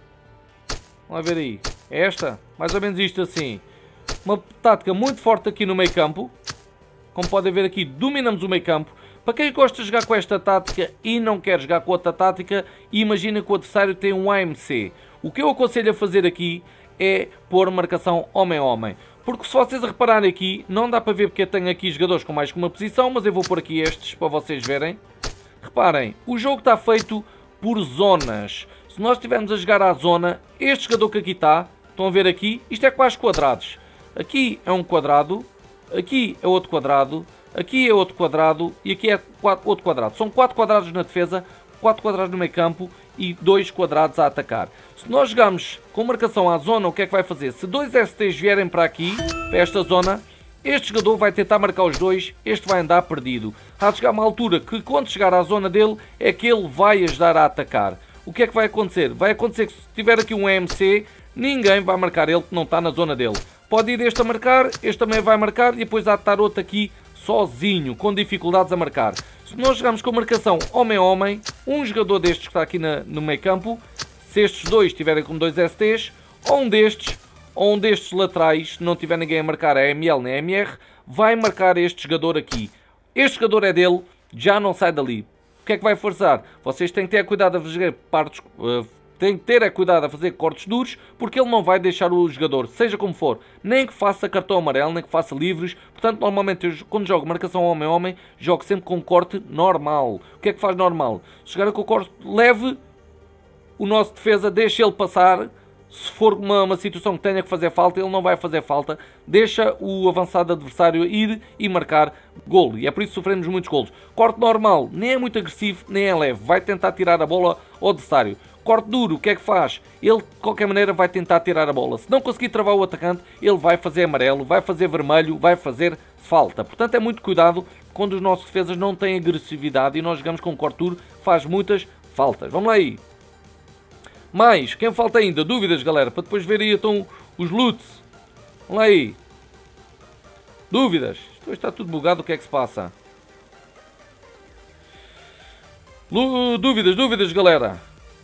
Vamos lá ver aí. É esta? Mais ou menos isto assim. Uma tática muito forte aqui no meio campo. Como podem ver aqui, dominamos o meio campo. Para quem gosta de jogar com esta tática e não quer jogar com outra tática, imagina que o adversário tem um AMC. O que eu aconselho a fazer aqui é pôr marcação homem-homem. Porque se vocês repararem aqui, não dá para ver porque eu tenho aqui jogadores com mais que uma posição, mas eu vou pôr aqui estes para vocês verem. Reparem, o jogo está feito por zonas. Se nós estivermos a jogar à zona, este jogador que aqui está, estão a ver aqui, isto é quase quadrados. Aqui é um quadrado, aqui é outro quadrado, aqui é outro quadrado e aqui é outro quadrado. São 4 quadrados na defesa, 4 quadrados no meio campo e 2 quadrados a atacar. Se nós jogarmos com marcação à zona, o que é que vai fazer? Se 2 STs vierem para aqui, para esta zona, este jogador vai tentar marcar os dois, este vai andar perdido. Há de chegar uma altura que quando chegar à zona dele, é que ele vai ajudar a atacar. O que é que vai acontecer? Vai acontecer que se tiver aqui um MC, ninguém vai marcar ele que não está na zona dele. Pode ir este a marcar, este também vai marcar e depois há de estar outro aqui sozinho, com dificuldades a marcar. Se nós jogamos com marcação homem-homem, um jogador destes que está aqui no meio campo, se estes dois estiverem com 2 STs, ou um destes laterais, se não tiver ninguém a marcar a ML nem a MR, vai marcar este jogador aqui. Este jogador é dele, já não sai dali. O que é que vai forçar? Vocês têm que ter cuidado a fazer partes... Tem que ter cuidado a fazer cortes duros, porque ele não vai deixar o jogador, seja como for, nem que faça cartão amarelo, nem que faça livres. Portanto, normalmente, eu, quando jogo marcação homem-homem, jogo sempre com corte normal. O que é que faz normal? Se jogar com o corte leve, o nosso defesa deixa ele passar. Se for uma situação que tenha que fazer falta, ele não vai fazer falta. Deixa o avançado adversário ir e marcar golo. E é por isso que sofremos muitos golos. Corte normal, nem é muito agressivo, nem é leve. Vai tentar tirar a bola ao adversário. Corte duro, o que é que faz? Ele, de qualquer maneira, vai tentar tirar a bola. Se não conseguir travar o atacante, ele vai fazer amarelo, vai fazer vermelho, vai fazer falta. Portanto, é muito cuidado quando os nossos defesas não têm agressividade e nós jogamos com corte duro, faz muitas faltas. Vamos lá aí. Mais, quem falta ainda? Dúvidas, galera, para depois ver aí então os loots. Vamos lá aí. Dúvidas. Isto está tudo bugado, o que é que se passa? Dúvidas, galera.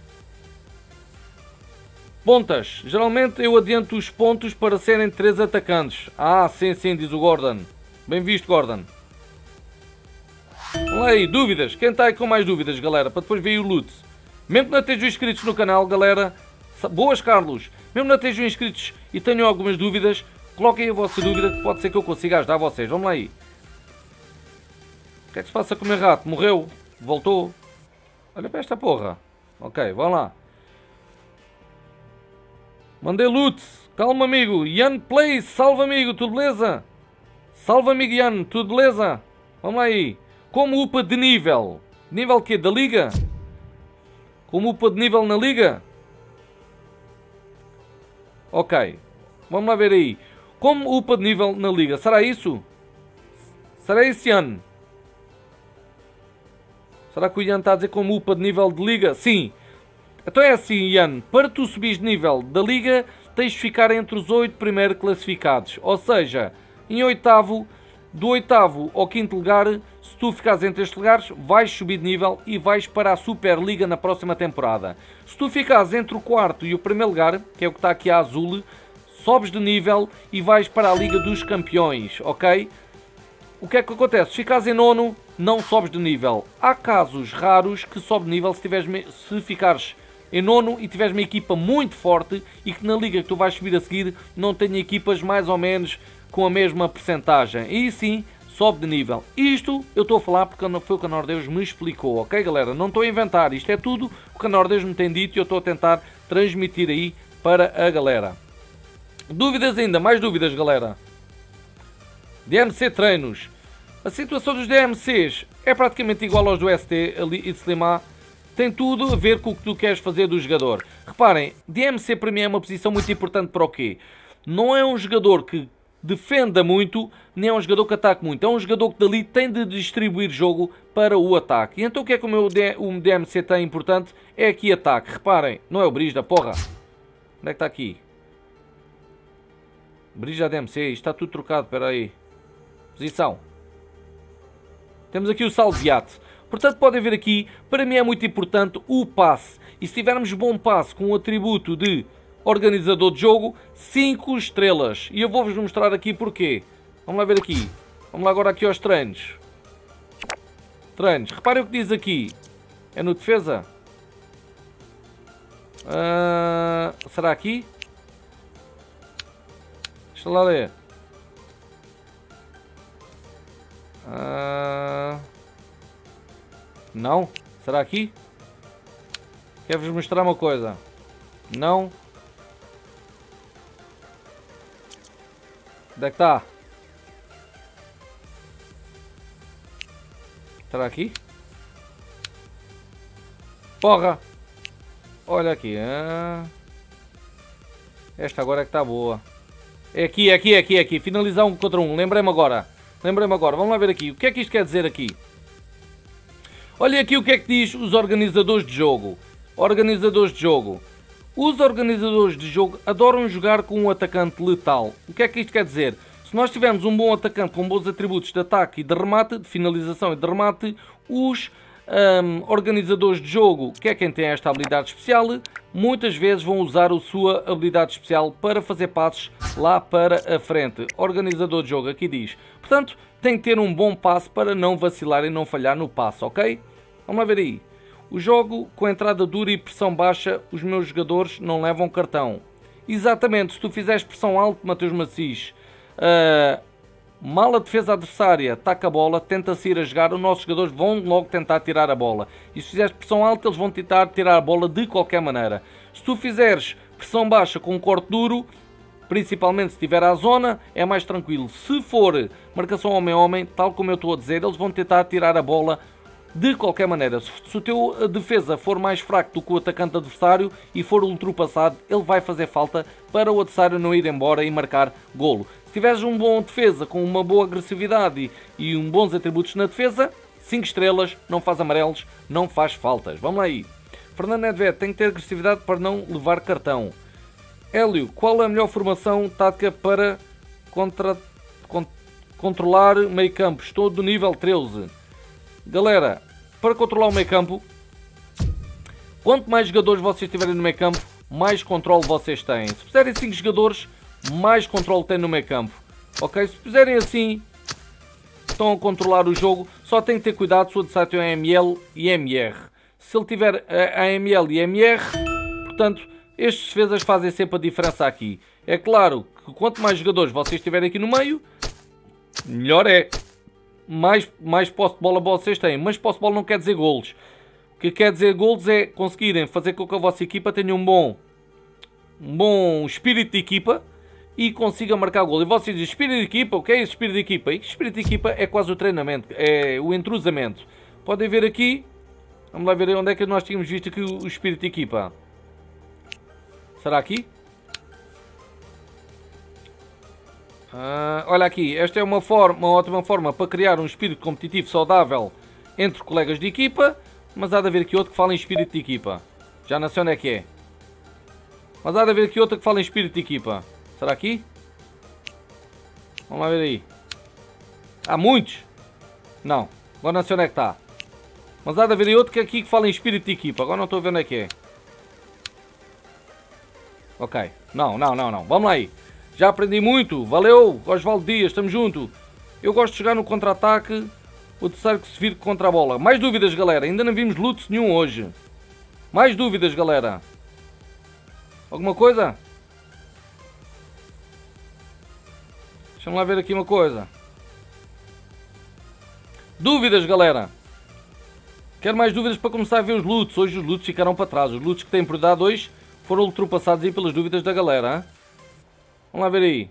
Pontas. Geralmente eu adianto os pontos para serem 3 atacantes. Ah, sim, diz o Gordon. Bem visto, Gordon. Vamos lá aí, dúvidas. Quem está aí com mais dúvidas, galera? Para depois ver o loot. Mesmo que não estejam inscritos no canal, galera. Boas, Carlos. Mesmo que não estejam inscritos e tenham algumas dúvidas, coloquem a vossa dúvida que pode ser que eu consiga ajudar vocês. Vamos lá aí. O que é que se passa com o meu rato? Morreu? Voltou? Olha para esta porra. Ok, vamos lá. Mandei loot. Calma, amigo. Ian Play. Salve, amigo. Tudo beleza? Salve, amigo Ian. Tudo beleza? Vamos lá aí. Como upa de nível? Nível quê? Da liga? Como upa de nível na liga? Ok. Vamos lá ver aí. Como upa de nível na liga? Será isso? Será esse Ian? Será que o Ian está a dizer como upa de nível de liga? Sim. Então é assim, Ian, para tu subires de nível da liga, tens de ficar entre os 8 primeiros classificados. Ou seja, em oitavo, do oitavo ao quinto lugar, se tu ficares entre estes lugares, vais subir de nível e vais para a Superliga na próxima temporada. Se tu ficares entre o quarto e o primeiro lugar, que é o que está aqui a azul, sobes de nível e vais para a Liga dos Campeões, ok? O que é que acontece? Se ficares em nono, não sobes de nível. Há casos raros que sobe de nível se ficares em nono e tiveres uma equipa muito forte e que na liga que tu vais subir a seguir não tenha equipas mais ou menos com a mesma percentagem. E sim, sobe de nível. Isto eu estou a falar porque foi o que a Nordeus me explicou, ok, galera? Não estou a inventar. Isto é tudo o que a Nordeus me tem dito e eu estou a tentar transmitir aí para a galera. Dúvidas ainda, mais dúvidas, galera. DMC treinos. A situação dos DMCs é praticamente igual aos do ST ali e de Slimá. Tem tudo a ver com o que tu queres fazer do jogador. Reparem, DMC para mim é uma posição muito importante para o quê? Não é um jogador que defenda muito, nem é um jogador que ataque muito. É um jogador que dali tem de distribuir jogo para o ataque. E então o que é que o DMC tem importante? É aqui ataque. Reparem, não é o Brisda, porra. Onde é que está aqui? Brisda DMC, isto está tudo trocado, espera aí. Posição. Temos aqui o Salviate. Portanto, podem ver aqui, para mim é muito importante o passe. E se tivermos bom passe com o atributo de organizador de jogo, 5 estrelas. E eu vou-vos mostrar aqui porquê. Vamos lá ver aqui. Vamos lá agora aqui aos treinos. Treinos. Reparem o que diz aqui. É no defesa? Será aqui? Deixa lá ler. Não? Será aqui? Quero-vos mostrar uma coisa. Não. Onde é que está? Será aqui? Porra! Olha aqui. Esta agora é que está boa. É aqui, é aqui, é aqui, é aqui. Finalizar 1 contra 1. Lembrei-me agora. Lembrei-me agora. Vamos lá ver aqui. O que é que isto quer dizer aqui? Olha aqui o que é que diz os organizadores de jogo. Organizadores de jogo. Os organizadores de jogo adoram jogar com um atacante letal. O que é que isto quer dizer? Se nós tivermos um bom atacante com bons atributos de ataque e de remate, de finalização e de remate, os organizadores de jogo, que é quem tem esta habilidade especial, muitas vezes vão usar a sua habilidade especial para fazer passos lá para a frente. Organizador de jogo, aqui diz. Portanto, tem que ter um bom passe para não vacilar e não falhar no passe, ok? Vamos lá ver aí. O jogo com entrada dura e pressão baixa, os meus jogadores não levam cartão. Exatamente, se tu fizeres pressão alta, Mateus Macis, mal a defesa adversária taca a bola, tenta-se ir a jogar, os nossos jogadores vão logo tentar tirar a bola. E se fizeres pressão alta, eles vão tentar tirar a bola de qualquer maneira. Se tu fizeres pressão baixa com um corte duro, principalmente se estiver à zona, é mais tranquilo. Se for marcação homem-homem, tal como eu estou a dizer, eles vão tentar tirar a bola de qualquer maneira. Se o teu defesa for mais fraco do que o atacante adversário e for ultrapassado, ele vai fazer falta para o adversário não ir embora e marcar golo. Se tiveres um bom defesa com uma boa agressividade e bons atributos na defesa, 5 estrelas, não faz amarelos, não faz faltas. Vamos lá aí. Fernando Nedved tem que ter agressividade para não levar cartão. Hélio, qual é a melhor formação tática para controlar meio campo? Estou do nível 13. Galera, para controlar o meio campo, quanto mais jogadores vocês tiverem no meio campo, mais controle vocês têm. Se puserem 5 jogadores, mais controle têm no meio campo. Ok? Se puserem assim, estão a controlar o jogo. Só tem que ter cuidado se o adversário tem AML e MR. Se ele tiver AML e MR, portanto, estes defesas fazem sempre a diferença aqui. É claro que quanto mais jogadores vocês tiverem aqui no meio, melhor é. Mais posse de bola vocês têm. Mas posse de bola não quer dizer golos. O que quer dizer golos é conseguirem fazer com que a vossa equipa tenha um bom espírito de equipa e consiga marcar golo. E vocês dizem, espírito de equipa? O que é esse espírito de equipa? E espírito de equipa é quase o treinamento, é o entrosamento. Podem ver aqui. Vamos lá ver onde é que nós tínhamos visto aqui o espírito de equipa. Será aqui? Olha aqui, esta é uma ótima forma para criar um espírito competitivo saudável entre colegas de equipa, mas há de haver aqui outro que fala em espírito de equipa. Já não sei onde é que é. Mas há de haver aqui outro que fala em espírito de equipa. Será aqui? Vamos lá ver aí. Há muitos? Não, agora não sei onde é que está. Mas há de haver outro que aqui que fala em espírito de equipa. Agora não estou a ver onde é que é. Ok, não. Vamos lá aí. Já aprendi muito. Valeu, Osvaldo Dias, estamos junto. Eu gosto de jogar no contra-ataque. O adversário que se vire contra a bola. Mais dúvidas, galera. Ainda não vimos Lutz nenhum hoje. Mais dúvidas, galera. Alguma coisa? Deixa-me lá ver aqui uma coisa. Dúvidas, galera. Quero mais dúvidas para começar a ver os Lutz. Hoje os Lutz ficaram para trás. Os Lutz que têm prioridade hoje foram ultrapassados aí pelas dúvidas da galera. Hein? Vamos lá ver aí.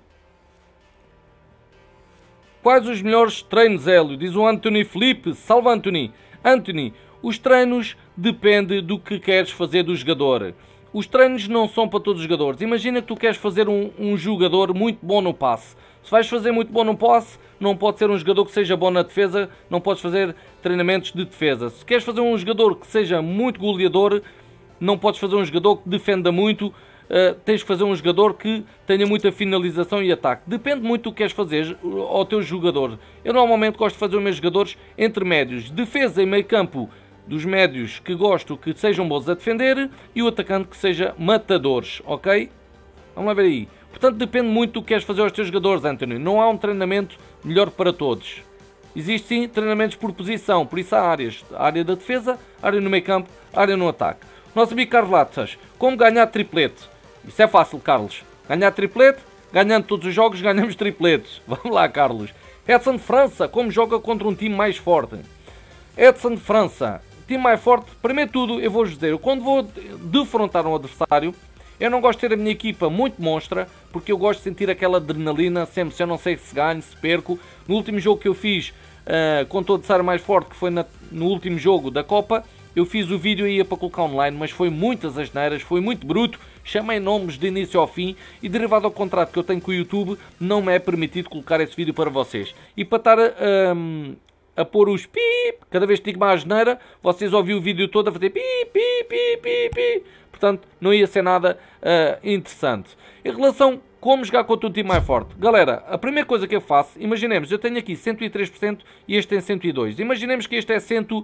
Quais os melhores treinos, Hélio? Diz o Anthony Felipe. Salve, Anthony. Anthony, os treinos dependem do que queres fazer do jogador. Os treinos não são para todos os jogadores. Imagina que tu queres fazer um jogador muito bom no passe. Se vais fazer muito bom no passe, não pode ser um jogador que seja bom na defesa, não podes fazer treinamentos de defesa. Se queres fazer um jogador que seja muito goleador, não podes fazer um jogador que defenda muito. Tens que fazer um jogador que tenha muita finalização e ataque. Depende muito do que queres fazer ao teu jogador. Eu normalmente gosto de fazer os meus jogadores entre médios. Defesa e meio campo dos médios que gosto que sejam bons a defender e o atacante que seja matadores, ok? Vamos lá ver aí. Portanto, depende muito do que queres fazer aos teus jogadores, Anthony. Não há um treinamento melhor para todos. Existem sim treinamentos por posição, por isso há áreas. A área da defesa, área no meio campo, área no ataque. Nosso amigo Carlos Latas, como ganhar triplete? Isso é fácil, Carlos. Ganhar triplete, ganhando todos os jogos, ganhamos tripletes. Vamos lá, Carlos. Edson de França, como joga contra um time mais forte? Edson de França, time mais forte. Primeiro de tudo, eu vou-vos dizer, quando vou defrontar um adversário, eu não gosto de ter a minha equipa muito monstra, porque eu gosto de sentir aquela adrenalina, sempre se eu não sei se ganho, se perco. No último jogo que eu fiz contra o adversário mais forte, que foi no último jogo da Copa, eu fiz o vídeo e ia para colocar online, mas foi muitas asneiras, foi muito bruto. Chamei nomes de início ao fim e, derivado ao contrato que eu tenho com o YouTube, não me é permitido colocar esse vídeo para vocês. E para estar a pôr os pip, cada vez que digo uma asneira, vocês ouviram o vídeo todo a fazer pip, pip, pip, pip, pip. Portanto, não ia ser nada interessante. Em relação a como jogar contra um time mais forte, galera, a primeira coisa que eu faço, imaginemos, eu tenho aqui 103% e este tem 102%. Imaginemos que este é 110%,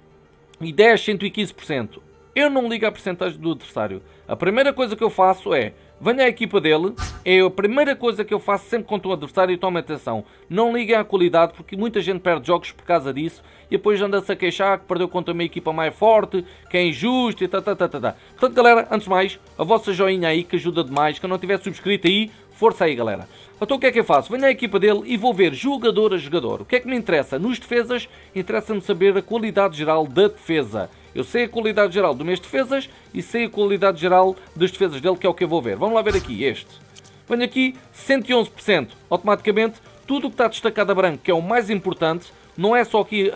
115%. Eu não ligo à porcentagem do adversário. A primeira coisa que eu faço é, venho à equipa dele, é a primeira coisa que eu faço sempre contra um adversário e tome atenção. Não liguem à qualidade, porque muita gente perde jogos por causa disso e depois anda-se a queixar que perdeu contra uma equipa mais forte, que é injusto e Portanto, galera, antes de mais, a vossa joinha aí que ajuda demais. Que eu não tiver subscrito aí, força aí, galera. Então o que é que eu faço? Venho à equipa dele e vou ver jogador a jogador. O que é que me interessa? Nos defesas, interessa-me saber a qualidade geral da defesa. Eu sei a qualidade geral dos meus defesas e sei a qualidade geral das defesas dele, que é o que eu vou ver. Vamos lá ver aqui este. Venho aqui 111%. Automaticamente, tudo o que está destacado a branco, que é o mais importante, não é só aqui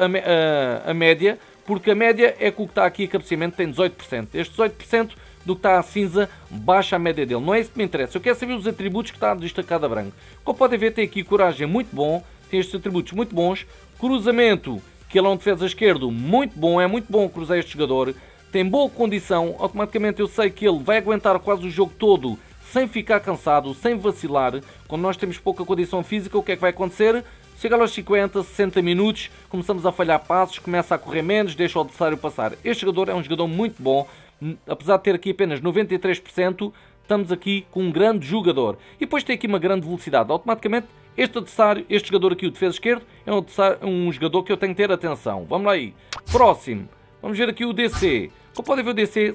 a média, porque a média é que o que está aqui a cabeceamento tem 18%. Este 18% do que está a cinza baixa a média dele. Não é isso que me interessa. Eu quero saber os atributos que está destacado a branco. Como podem ver, tem aqui coragem muito bom, tem estes atributos muito bons, cruzamento, que ele é um defesa esquerdo muito bom, é muito bom cruzar este jogador, tem boa condição, automaticamente eu sei que ele vai aguentar quase o jogo todo sem ficar cansado, sem vacilar. Quando nós temos pouca condição física, o que é que vai acontecer? Chega aos 50, 60 minutos, começamos a falhar passos, começa a correr menos, deixa o adversário passar. Este jogador é um jogador muito bom, apesar de ter aqui apenas 93%, estamos aqui com um grande jogador. E depois tem aqui uma grande velocidade, automaticamente este adversário, este jogador aqui, o defesa esquerdo, é um jogador que eu tenho que ter atenção. Vamos lá aí. Próximo. Vamos ver aqui o DC. Como podem ver o DC,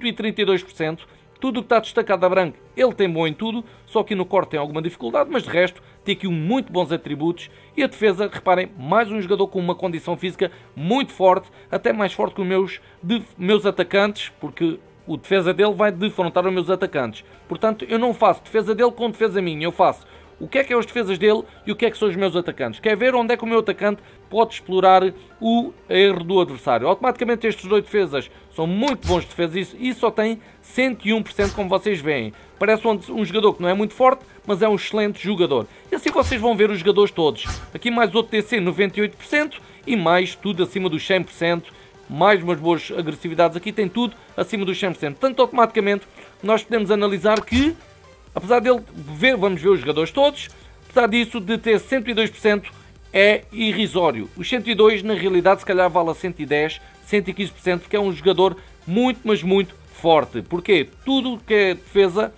132%. Tudo o que está destacado a branco, ele tem bom em tudo. Só que no corte tem alguma dificuldade, mas de resto tem aqui muito bons atributos. E a defesa, reparem, mais um jogador com uma condição física muito forte. Até mais forte que os meus atacantes, porque o defesa dele vai defrontar os meus atacantes. Portanto, eu não faço defesa dele com defesa minha. Eu faço o que é as defesas dele e o que é que são os meus atacantes. Quer ver onde é que o meu atacante pode explorar o erro do adversário. Automaticamente estes dois defesas são muito bons defesas e só tem 101%, como vocês veem. Parece um jogador que não é muito forte, mas é um excelente jogador. E assim vocês vão ver os jogadores todos. Aqui mais outro DC 98% e mais tudo acima dos 100%. Mais umas boas agressividades aqui, tem tudo acima dos 100%. Portanto, automaticamente nós podemos analisar que, apesar dele vamos ver os jogadores todos, apesar disso de ter 102% é irrisório. Os 102 na realidade se calhar vale a 110, 115%, porque é um jogador muito, mas muito forte. Porquê? Tudo que é defesa,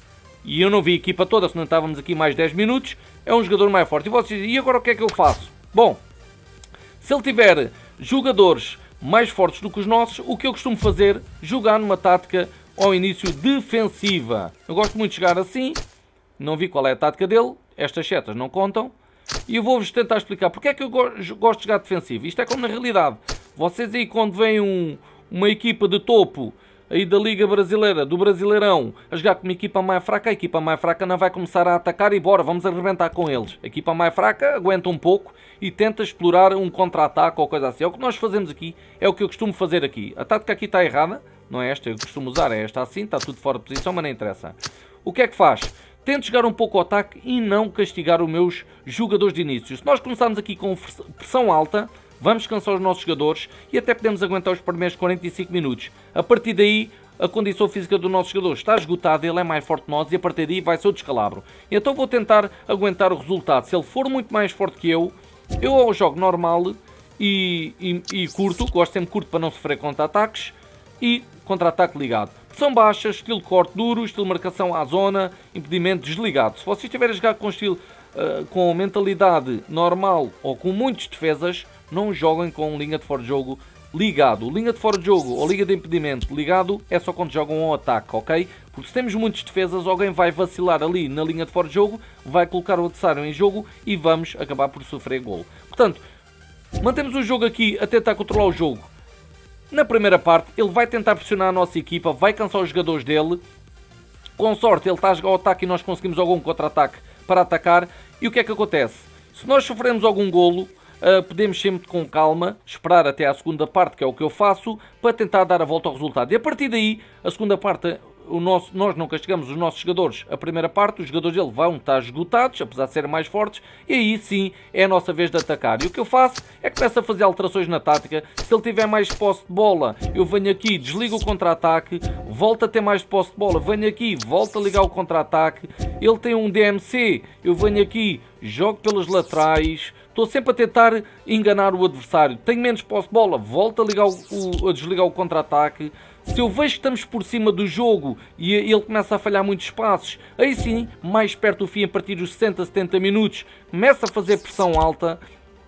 e eu não vi a equipa toda, senão estávamos aqui mais 10 minutos, é um jogador mais forte. E agora o que é que eu faço? Bom, se ele tiver jogadores mais fortes do que os nossos, o que eu costumo fazer? Jogar numa tática ao início defensiva. Eu gosto muito de jogar assim. Não vi qual é a tática dele. Estas setas não contam. E eu vou-vos tentar explicar porque é que eu gosto de jogar defensivo. Isto é como na realidade. Vocês aí quando vem uma equipa de topo aí da Liga Brasileira, do Brasileirão, a jogar com uma equipa mais fraca, a equipa mais fraca não vai começar a atacar e bora, vamos arrebentar com eles. A equipa mais fraca aguenta um pouco e tenta explorar um contra-ataque ou coisa assim. É o que nós fazemos aqui, é o que eu costumo fazer aqui. A tática aqui está errada, não é esta, eu costumo usar, é esta assim, está tudo fora de posição, mas não interessa. O que é que faz? Tento jogar um pouco ao ataque e não castigar os meus jogadores de início. Se nós começarmos aqui com pressão alta, vamos cansar os nossos jogadores e até podemos aguentar os primeiros 45 minutos. A partir daí, a condição física do nosso jogador está esgotada, ele é mais forte que nós e a partir daí vai ser o descalabro. Então vou tentar aguentar o resultado. Se ele for muito mais forte que eu jogo normal e curto, gosto sempre curto para não sofrer contra-ataques e contra-ataque ligado. Pressão baixa, estilo corte duro, estilo marcação à zona, impedimento desligado. Se vocês estiverem a jogar com estilo com mentalidade normal ou com muitas defesas, não joguem com linha de fora de jogo ligado. Linha de fora de jogo ou liga de impedimento ligado é só quando jogam ao ataque, ok? Porque se temos muitas defesas, alguém vai vacilar ali na linha de fora de jogo, vai colocar o adversário em jogo e vamos acabar por sofrer golo. Portanto, mantemos o jogo aqui a tentar controlar o jogo. Na primeira parte, ele vai tentar pressionar a nossa equipa, vai cansar os jogadores dele. Com sorte, ele está a jogar ao ataque e nós conseguimos algum contra-ataque para atacar. E o que é que acontece? Se nós sofremos algum golo, podemos sempre com calma esperar até à segunda parte, que é o que eu faço, para tentar dar a volta ao resultado. E a partir daí, a segunda parte, nós não castigamos os nossos jogadores. A primeira parte, os jogadores dele vão estar esgotados, apesar de serem mais fortes, e aí sim é a nossa vez de atacar. E o que eu faço é que começo a fazer alterações na tática. Se ele tiver mais posse de bola, eu venho aqui, desligo o contra-ataque, volto a ter mais posse de bola, venho aqui, volto a ligar o contra-ataque. Ele tem um DMC, eu venho aqui, jogo pelas laterais. Estou sempre a tentar enganar o adversário. Tenho menos posse de bola, volto a desligar o contra-ataque. Se eu vejo que estamos por cima do jogo e ele começa a falhar muitos passos, aí sim, mais perto do fim, a partir dos 60, 70 minutos, começa a fazer pressão alta,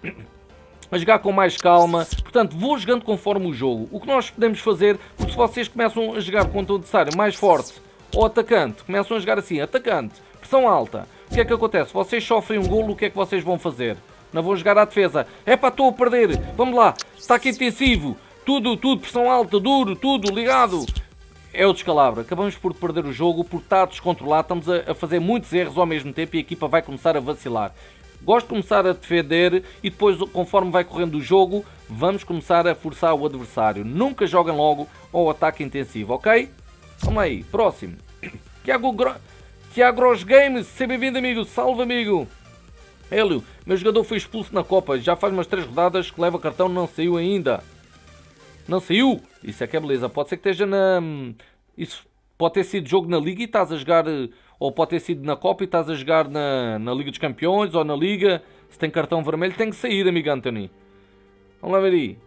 a jogar com mais calma. Portanto, vou jogando conforme o jogo. O que nós podemos fazer, porque se vocês começam a jogar contra o adversário mais forte ou atacante, começam a jogar assim, atacante, pressão alta, o que é que acontece? Vocês sofrem um golo, o que é que vocês vão fazer? Não vão jogar à defesa. Epá, estou a perder. Vamos lá, está aqui intensivo. Tudo, pressão alta, duro, tudo, ligado. É o descalabro. Acabamos por perder o jogo, porque está descontrolado. Estamos a fazer muitos erros ao mesmo tempo e a equipa vai começar a vacilar. Gosto de começar a defender e depois, conforme vai correndo o jogo, vamos começar a forçar o adversário. Nunca joguem logo ao ataque intensivo, ok? Vamos aí, próximo. Tiago Gross Games, seja bem-vindo, amigo. Salve, amigo. Hélio, meu jogador foi expulso na Copa. Já faz umas 3 rodadas que leva cartão, não saiu ainda. Não saiu? Isso é que é beleza. Pode ser que esteja na... Isso pode ter sido jogo na Liga e estás a jogar... Ou pode ter sido na Copa e estás a jogar na Liga dos Campeões ou na Liga. Se tem cartão vermelho tem que sair, amigo Anthony. Vamos lá ver aí.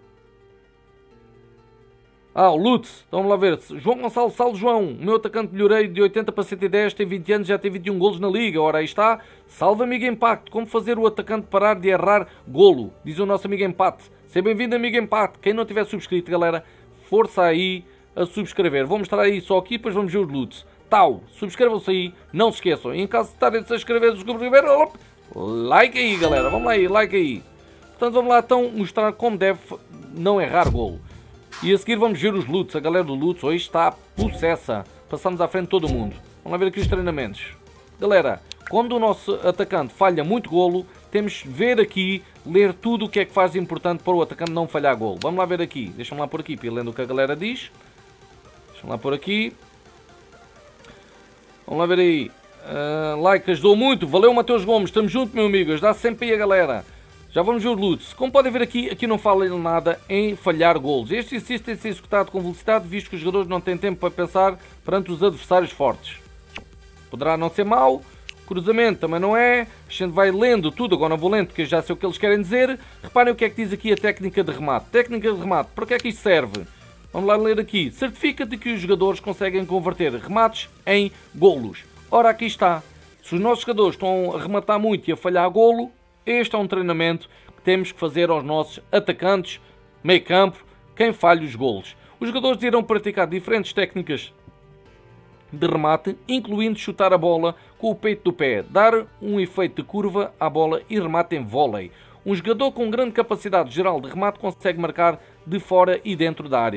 O Lutz. Então vamos lá ver. João Gonçalo, salve João. O meu atacante melhorei de 80 para 110, tem 20 anos, já tem 21 golos na Liga. Ora, aí está. Salve, amigo Empate. Como fazer o atacante parar de errar golo? Diz o nosso amigo Empate. Seja bem-vindo, amigo Empate. Quem não tiver subscrito, galera, força aí a subscrever. Vou mostrar aí só aqui, depois vamos ver os Lutz. Subscrevam-se aí. Não se esqueçam. E em caso de estarem a subscrever, like aí, galera. Vamos lá aí, like aí. Portanto, vamos lá então mostrar como deve não errar golo. E a seguir vamos ver os Lutz. A galera do Lutz hoje está possessa. Passamos à frente de todo mundo. Vamos lá ver aqui os treinamentos. Galera, quando o nosso atacante falha muito golo, temos de ver aqui, ler tudo o que é que faz de importante para o atacante não falhar golo. Vamos lá ver aqui. Deixa-me lá por aqui, para lendo o que a galera diz. Deixa-me lá por aqui. Vamos lá ver aí. Like, ajudou muito. Valeu, Mateus Gomes. Estamos juntos, meu amigo. Ajudar sempre aí a galera. Já vamos ver o Lutz. Como podem ver aqui não fala nada em falhar golos. Este exercício tem de ser executado com velocidade, visto que os jogadores não têm tempo para pensar perante os adversários fortes. Poderá não ser mau. Cruzamento também não é. A gente vai lendo tudo. Agora não vou lendo porque já sei o que eles querem dizer. Reparem o que é que diz aqui a técnica de remate. Técnica de remate. Para que é que isto serve? Vamos lá ler aqui. Certifica de que os jogadores conseguem converter remates em golos. Ora, aqui está. Se os nossos jogadores estão a rematar muito e a falhar golo, este é um treinamento que temos que fazer aos nossos atacantes, meio campo, quem falha os golos. Os jogadores irão praticar diferentes técnicas de remate, incluindo chutar a bola com o peito do pé, dar um efeito de curva à bola e remate em vôlei. Um jogador com grande capacidade geral de remate consegue marcar de fora e dentro da área.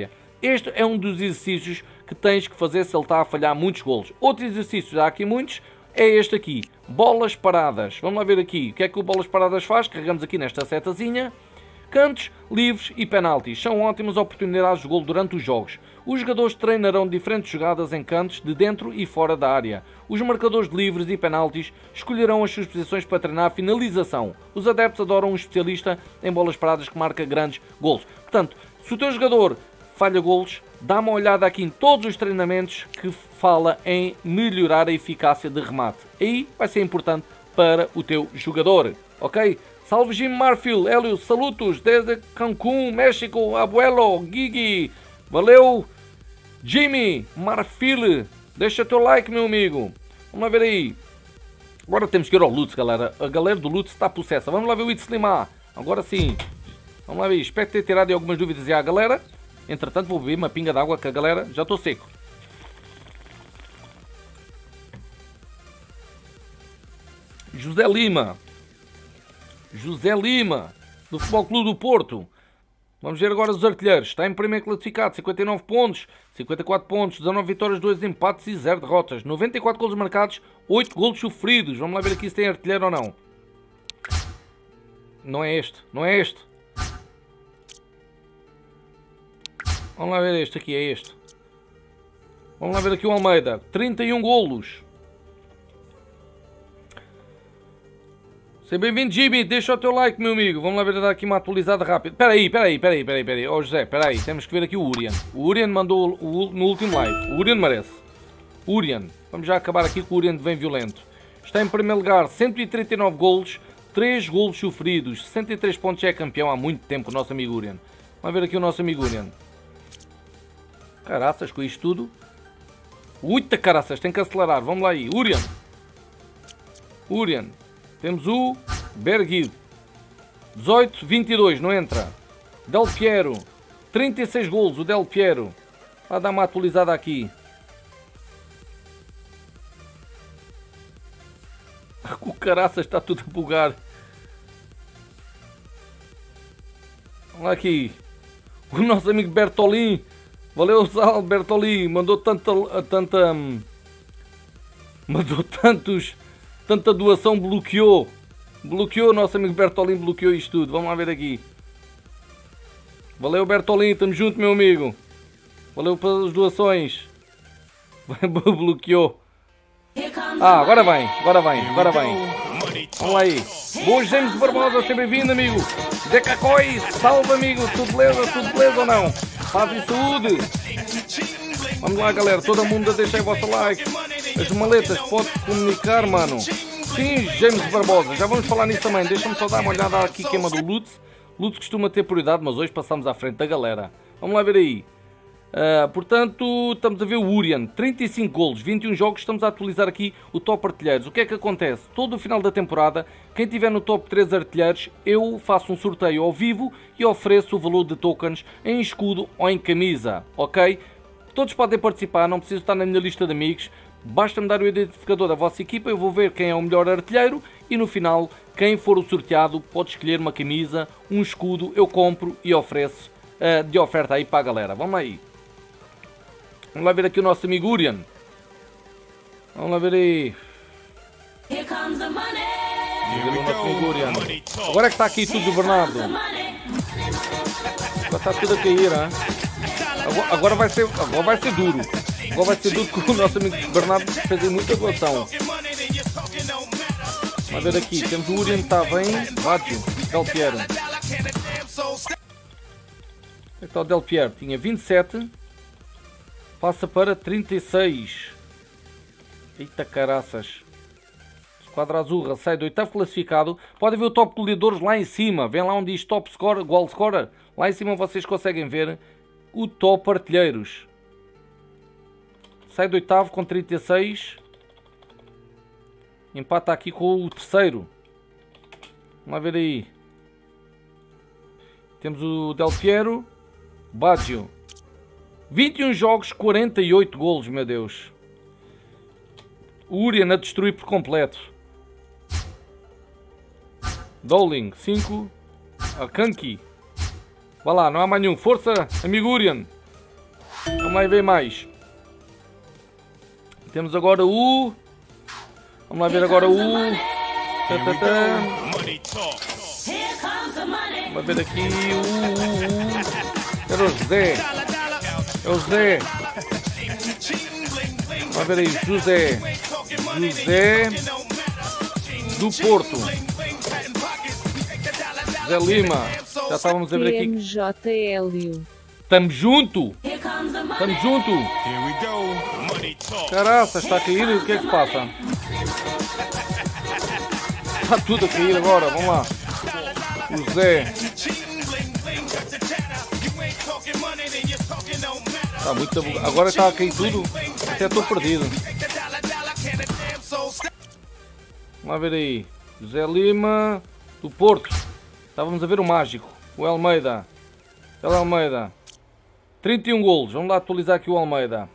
Este é um dos exercícios que tens que fazer se ele está a falhar muitos golos. Outro exercício, há aqui muitos, é este aqui. Bolas paradas. Vamos lá ver aqui. O que é que o bolas paradas faz? Carregamos aqui nesta setazinha. Cantos, livres e penaltis são ótimas oportunidades de golo durante os jogos. Os jogadores treinarão diferentes jogadas em cantos de dentro e fora da área. Os marcadores de livres e penaltis escolherão as suas posições para treinar a finalização. Os adeptos adoram um especialista em bolas paradas que marca grandes golos. Portanto, se o teu jogador falha golos, dá uma olhada aqui em todos os treinamentos que fala em melhorar a eficácia de remate. Aí vai ser importante para o teu jogador, ok? Salve Jim Marfil, Hélio, salutos desde Cancún, México, Abuelo, Gigi, valeu Jimmy Marfil, deixa teu like meu amigo, vamos lá ver aí, agora temos que ir ao Lutz galera, a galera do Lutz está possessa, vamos lá ver o Itzlima, agora sim, vamos lá ver, espero ter tirado aí algumas dúvidas à galera, entretanto vou beber uma pinga de água que a galera, já estou seco. José Lima, do Futebol Clube do Porto. Vamos ver agora os artilheiros. Está em primeiro classificado, 59 pontos, 54 pontos, 19 vitórias, 2 empates e 0 derrotas. 94 golos marcados, 8 golos sofridos. Vamos lá ver aqui se tem artilheiro ou não. Não é este, não é este. Vamos lá ver este aqui, é este. Vamos lá ver aqui o Almeida, 31 golos. Seja bem-vindo, Jimmy. Deixa o teu like, meu amigo. Vamos lá ver, dar aqui uma atualizada rápida. Espera aí. Ó, José, espera aí. Temos que ver aqui o Urian. O Urian mandou no último live. O Urian merece. Urian. Vamos já acabar aqui com o Urian bem violento. Está em primeiro lugar, 139 golos, 3 golos sofridos, 63 pontos. É campeão há muito tempo, o nosso amigo Urian. Vamos ver aqui o nosso amigo Urian. Caraças, com isto tudo. Uita caraças, tem que acelerar. Vamos lá aí. Urian. Temos o Berguido, 18, 22, não entra. Del Piero, 36 golos, o Del Piero. Vai dar uma atualizada aqui. O caraças está tudo a bugar. Vamos lá aqui. O nosso amigo Bertolin. Valeu, Sal Bertolin. Mandou tanta doação, bloqueou o nosso amigo Bertolin, bloqueou isto tudo. Vamos lá ver aqui. Valeu Bertolin, estamos junto meu amigo. Valeu pelas doações. Bloqueou. Agora vem. Vamos lá aí. Boas James Barbosa, seja bem-vindo amigo. Decacói, salve amigo, tudo beleza ou não? Paz e saúde. Vamos lá galera, todo mundo deixa aí o vosso like. As maletas, pode comunicar, mano. Sim, James Barbosa, já vamos falar nisso também. Deixa-me só dar uma olhada aqui, queima do Lutz. Lutz costuma ter prioridade, mas hoje passamos à frente da galera. Vamos lá ver aí. Portanto, estamos a ver o Urian. 35 golos, 21 jogos. Estamos a atualizar aqui o top artilheiros. O que é que acontece? Todo o final da temporada, quem tiver no top 3 artilheiros, eu faço um sorteio ao vivo e ofereço o valor de tokens em escudo ou em camisa, ok? Todos podem participar, não preciso estar na minha lista de amigos. Basta-me dar o identificador da vossa equipa, eu vou ver quem é o melhor artilheiro e no final, quem for o sorteado pode escolher uma camisa, um escudo, eu compro e ofereço de oferta aí para a galera. Vamos aí. Vamos lá ver aqui o nosso amigo Urian. Vamos lá ver aí. Agora é que está aqui tudo do Bernardo. Agora está tudo a cair, hein? Agora vai ser duro. Agora vai ser duro porque o nosso amigo Bernardo fez muita doação. Vamos ver aqui. Temos o Urian, está bem. Vádio, Del Piero. Onde está o Del Piero? Tinha 27. Passa para 36. Eita caraças. Esquadra Azurra sai do 8º classificado. Pode ver o top goleadores lá em cima. Vem lá onde diz top score, goal scorer. Lá em cima vocês conseguem ver o top artilheiros. Sai do 8º com 36. Empata aqui com o 3º. Vamos lá ver aí. Temos o Del Piero. Baggio. 21 jogos, 48 golos, meu Deus. O Urian a destruir por completo. Dowling, 5. A Kanki. Vá lá, não há mais nenhum. Força, amigo Urian. Vamos lá e ver mais. Temos agora o... Vamos lá ver agora o... Vamos lá ver aqui o... Era o José. É o José. Vamos lá ver aí, José. José do Porto. José Lima. Já estávamos a ver aqui. TMJ Hélio. Estamos junto. Estamos junto. Caraca, está a cair. O que é que se passa? Está tudo a cair agora. Vamos lá. José. Está muito... Agora está a cair tudo. Até estou perdido. Vamos lá ver aí. José Lima do Porto. Estávamos a ver o mágico. O Almeida. El Almeida. 31 golos. Vamos lá atualizar aqui o Almeida.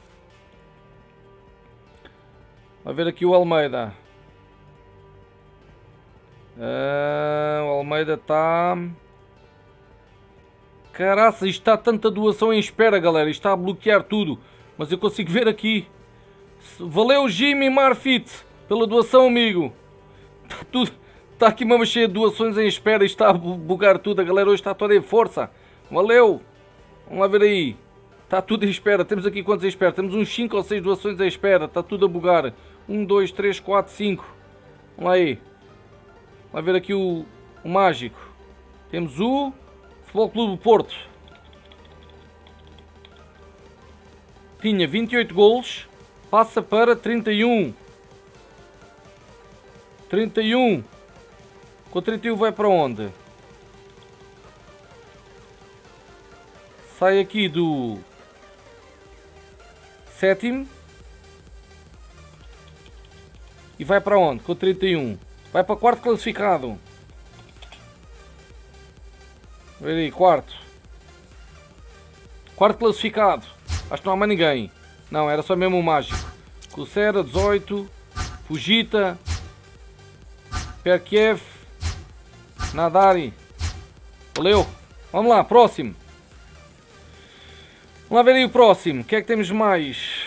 Vamos ver aqui o Almeida. O Almeida está... Caraca, isto está tanta doação em espera, galera. Isto está a bloquear tudo. Mas eu consigo ver aqui. Valeu, Jimmy Marfit, pela doação, amigo. Está tudo... Está aqui uma cheia de doações em espera. Isto está a bugar tudo. A galera hoje está toda em força. Valeu. Vamos lá ver aí. Está tudo em espera. Temos aqui quantos em espera? Temos uns 5 ou 6 doações em espera. Está tudo a bugar. 1, 2, 3, 4, 5. Vamos lá aí. Vamos lá ver aqui o mágico. Temos o Futebol Clube do Porto. Tinha 28 golos. Passa para 31. 31. Com 31 vai para onde? Sai aqui do sétimo. E vai para onde? Com 31. Vai para quarto classificado. Vê aí, quarto. Quarto classificado. Acho que não há mais ninguém. Não, era só mesmo o mágico. Kucera, 18. Fujita. Perkiev. Nadari. Valeu. Vamos lá, próximo. Vamos lá ver aí o próximo. O que é que temos mais?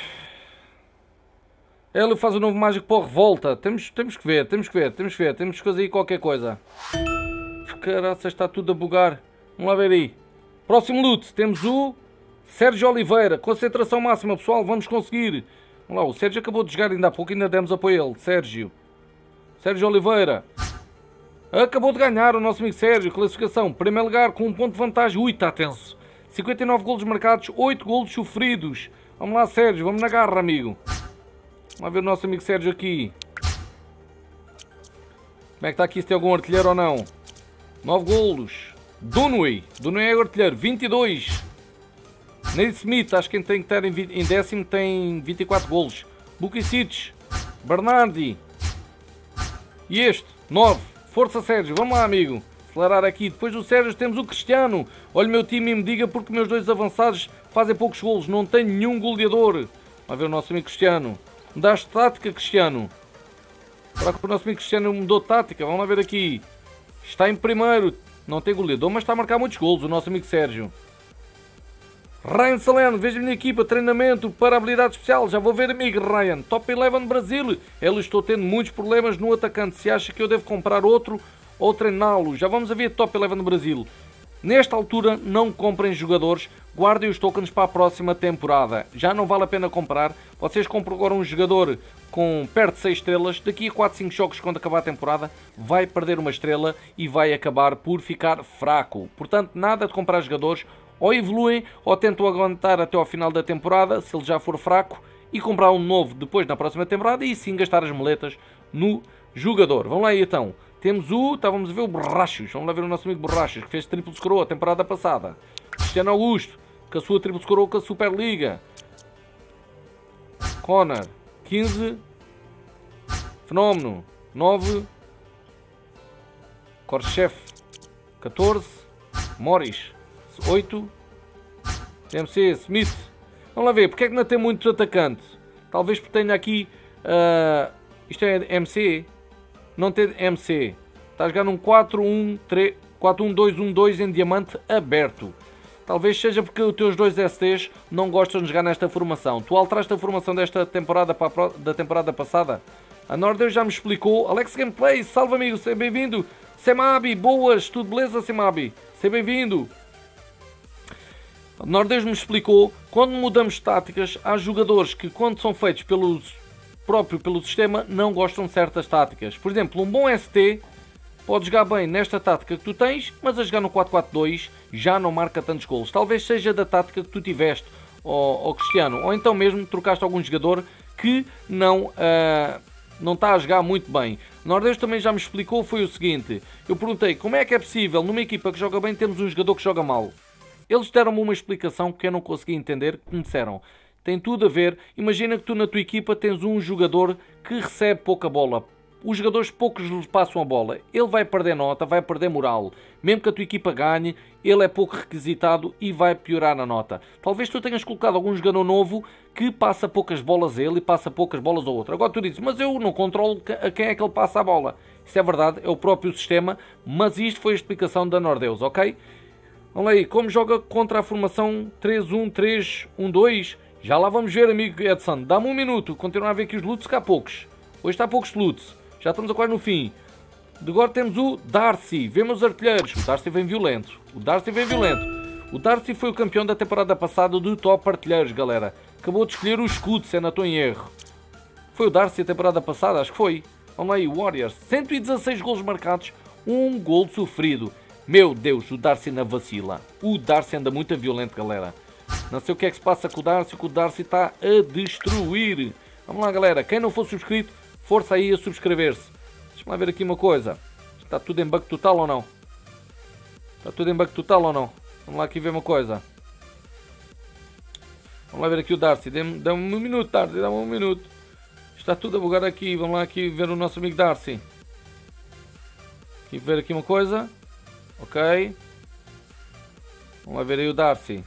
Ele faz o novo mágico para a revolta. Temos que ver. Temos que fazer aí qualquer coisa. Caraca, está tudo a bugar. Vamos lá ver aí. Próximo loot. Temos o Sérgio Oliveira. Concentração máxima, pessoal. Vamos conseguir. Vamos lá, o Sérgio acabou de jogar ainda há pouco. Ainda demos apoio a ele. Sérgio Oliveira. Acabou de ganhar o nosso amigo Sérgio. Classificação. Primeiro lugar com 1 ponto de vantagem. Ui, está tenso. 59 golos marcados. 8 golos sofridos. Vamos lá, Sérgio. Vamos na garra, amigo. Vamos ver o nosso amigo Sérgio aqui. Como é que está aqui? Se tem algum artilheiro ou não? 9 golos. Dunway é artilheiro. 22. Nate Smith. Acho que quem tem que estar em décimo tem 24 golos. Bukicic. Bernardi. E este. 9. Força, Sérgio. Vamos lá, amigo. Acelerar aqui. Depois do Sérgio temos o Cristiano. Olha o meu time e me diga porque meus dois avançados fazem poucos golos. Não tenho nenhum goleador. Vamos ver o nosso amigo Cristiano. Mudaste tática, Cristiano. Será que o nosso amigo Cristiano mudou tática? Vamos lá ver aqui. Está em primeiro. Não tem goleador, mas está a marcar muitos golos. O nosso amigo Sérgio. Ryan Salerno, veja a minha equipa. Treinamento para habilidade especial. Já vou ver, amigo Ryan. Top 11 Brasil. Eu estou tendo muitos problemas no atacante. Se acha que eu devo comprar outro ou treiná-lo? Já vamos a ver Top 11 no Brasil. Nesta altura, não comprem jogadores. Guardem os tokens para a próxima temporada. Já não vale a pena comprar. Vocês compram agora um jogador com perto de 6 estrelas. Daqui a 4, 5 jogos, quando acabar a temporada, vai perder uma estrela e vai acabar por ficar fraco. Portanto, nada de comprar jogadores. Ou evoluem, ou tentam aguentar até ao final da temporada, se ele já for fraco, e comprar um novo depois na próxima temporada e sim gastar as moletas no jogador. Vamos lá aí então. Temos o... Estávamos a ver o Borrachos. Vamos lá ver o nosso amigo Borrachos, que fez triplo scorou a temporada passada. Cristiano Augusto, que a sua triplo scorou com a Superliga. Connor, 15. Fenómeno, 9. Korchev, 14. Morris, 8. MC, Smith. Vamos lá ver, porque é que não tem muitos atacantes? Talvez porque tenha aqui... isto é MC. Não tem MC. Está a jogar num 4-1-2-1-2 em diamante aberto. Talvez seja porque os teus dois STs não gostam de jogar nesta formação. Tu alteraste a formação desta temporada da temporada passada? A Nordeus já me explicou. Alex Gameplay, salve amigo, seja bem-vindo. Semabi, boas, tudo beleza Semabi? Seja bem-vindo. A Nordeus me explicou, quando mudamos táticas, há jogadores que quando são feitos pelo sistema não gostam de certas táticas. Por exemplo, um bom ST pode jogar bem nesta tática que tu tens, mas a jogar no 4-4-2 já não marca tantos golos. Talvez seja da tática que tu tiveste, ó Cristiano. Ou então mesmo trocaste algum jogador que não está a jogar muito bem. Nordeus também já me explicou, foi o seguinte. Eu perguntei, como é que é possível numa equipa que joga bem termos um jogador que joga mal? Eles deram-me uma explicação que eu não consegui entender, que me disseram. Tem tudo a ver, imagina que tu na tua equipa tens um jogador que recebe pouca bola. Os jogadores poucos lhe passam a bola. Ele vai perder nota, vai perder moral. Mesmo que a tua equipa ganhe, ele é pouco requisitado e vai piorar a nota. Talvez tu tenhas colocado algum jogador novo que passa poucas bolas a ele e passa poucas bolas ao outro. Agora tu dizes, mas eu não controlo a quem é que ele passa a bola. Isso é verdade, é o próprio sistema, mas isto foi a explicação da Nordeus, ok? Olha aí, como joga contra a formação 3-1-3-1-2? Já lá vamos ver, amigo Edson. Dá-me um minuto, continuar a ver aqui os loots, que há poucos. Hoje está poucos loots. Já estamos a quase no fim. Agora temos o Darcy. Vemos os artilheiros. O Darcy vem violento. O Darcy vem violento. O Darcy foi o campeão da temporada passada do Top Artilheiros, galera. Acabou de escolher o escudo, se eu não estou em erro. Foi o Darcy a temporada passada? Acho que foi. Vamos aí, Warriors. 116 golos marcados, 1 gol sofrido. Meu Deus, o Darcy na vacila. O Darcy anda muito violento, galera. Não sei o que é que se passa com o Darcy está a destruir. Vamos lá, galera. Quem não for subscrito, força aí a subscrever-se. Deixa-me lá ver aqui uma coisa. Está tudo em bug total ou não? Está tudo em bug total ou não? Vamos lá aqui ver uma coisa. Vamos lá ver aqui o Darcy. Dá-me um minuto, Darcy. Dá-me um minuto. Está tudo a bugar aqui. Vamos lá aqui ver o nosso amigo Darcy. Aqui ver aqui uma coisa. Ok. Vamos lá ver aí o Darcy.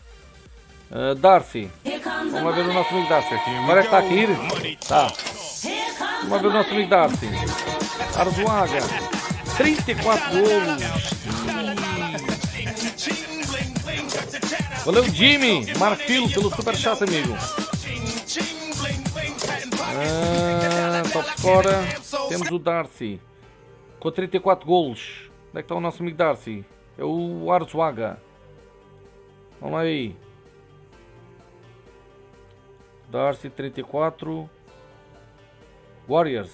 Darcy. Vamos lá ver o nosso amigo Darcy. Agora é que está a cair? Tá. Vamos lá ver o nosso amigo Darcy. Arzuaga. 34 golos. Valeu, Jimmy. Mark Phil pelo super chat, amigo. Top score. Temos o Darcy. Com 34 golos. Onde é que está o nosso amigo Darcy? É o Arzuaga. Vamos lá aí. Darcy 34. Warriors.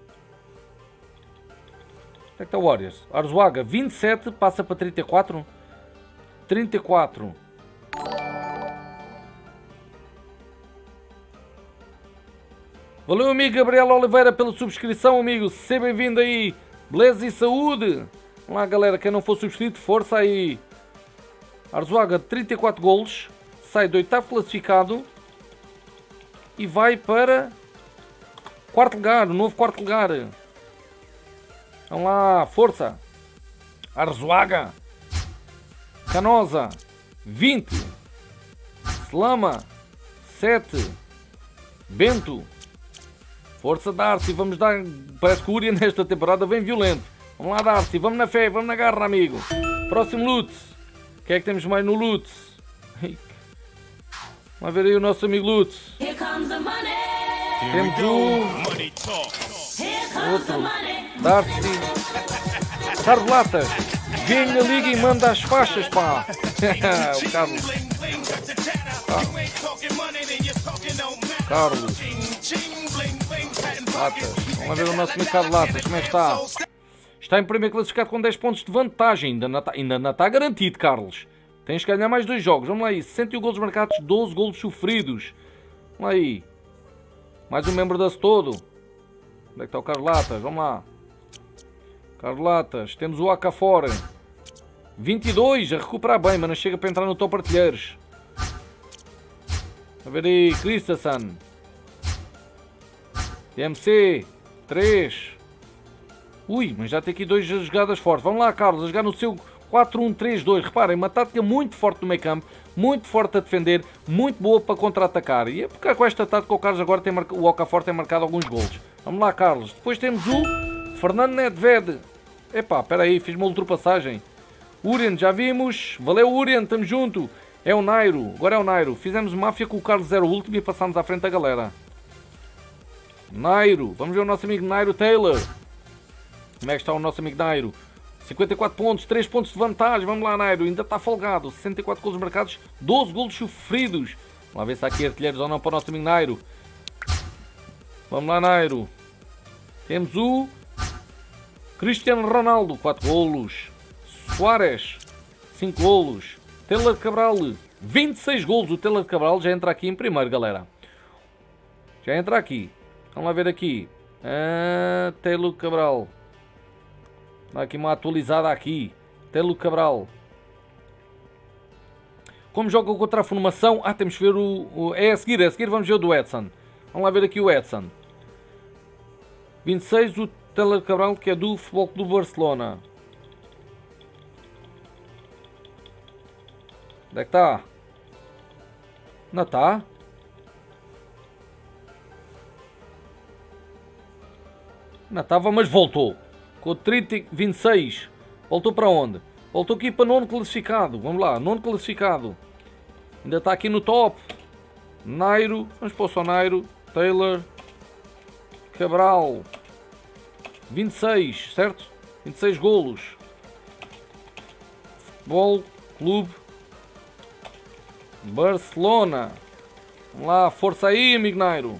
Onde é que está o Warriors? Arzuaga 27 passa para 34. 34. Valeu, amigo Gabriel Oliveira pela subscrição, amigo. Seja bem-vindo aí. Beleza e saúde. Vamos lá, galera. Quem não for subscrito, força aí. Arzuaga 34 golos. Sai do 8º classificado. E vai para quarto lugar, o novo quarto lugar. Vamos lá, força. Arzuaga. Canosa 20. Slama 7. Bento. Força Darcy, vamos dar. Parece que o Uria nesta temporada vem violento. Vamos lá, Darcy, vamos na fé, vamos na garra, amigo. Próximo loot. O que é que temos mais no loot? Vamos ver aí o nosso amigo Lutz. Temos o outro Darcy. Carlos Latas. Vem na liga e manda as faixas, pá. O Carlos. Carlos Latas. Vamos ver o nosso amigo Carlos Latas. Como é que está? Está em primeiro classificado com 10 pontos de vantagem. Ainda não está garantido, Carlos. Tens que ganhar mais 2 jogos. Vamos lá aí. 61 golos marcados, 12 golos sofridos. Vamos lá aí. Mais um membro desse todo. Onde é que está o Carlos Latas? Vamos lá. Carlos Latas. Temos o Acafor. 22. A recuperar bem, mas não chega para entrar no top artilheiros. A ver aí. Christensen. TMC. 3. Ui, mas já tem aqui 2 jogadas fortes. Vamos lá, Carlos. A jogar no seu 4-1-3-2, reparem, uma tática muito forte no meio campo, muito forte a defender, muito boa para contra-atacar. E é porque com esta tática o Carlos agora tem o Okafor tem marcado alguns golos. Vamos lá, Carlos. Depois temos o Fernando Nedved. Epá, espera aí, fiz uma ultrapassagem. Urien, já vimos. Valeu, Urien, estamos junto. É o Nairo, agora é o Nairo. Fizemos máfia com o Carlos 0 último e passámos à frente da galera. Nairo, vamos ver o nosso amigo Nairo Taylor. Como é que está o nosso amigo Nairo? 54 pontos, 3 pontos de vantagem. Vamos lá, Nairo, ainda está folgado. 64 golos marcados, 12 golos sofridos. Vamos lá ver se há aqui artilheiros ou não para o nosso amigo Nairo. Vamos lá, Nairo. Temos o Cristiano Ronaldo, 4 golos. Suárez, 5 golos. Taylor Cabral, 26 golos. O Taylor Cabral já entra aqui em primeiro, galera. Já entra aqui. Vamos lá ver aqui. Taylor Cabral. Dá aqui uma atualizada aqui. Taylor Cabral. Como joga contra a formação? Temos que ver é a seguir vamos ver o do Edson. Vamos lá ver aqui o Edson. 26, o Taylor Cabral, que é do Futebol Clube Barcelona. Onde é que está? Não está? Não estava, mas voltou. Com 26. Voltou para onde? Voltou aqui para nono classificado. Vamos lá, nono classificado. Ainda está aqui no top. Nairo. Vamos pôr só Nairo. Taylor Cabral. 26, certo? 26 golos. Futebol Clube Barcelona. Vamos lá, força aí, amigo Nairo.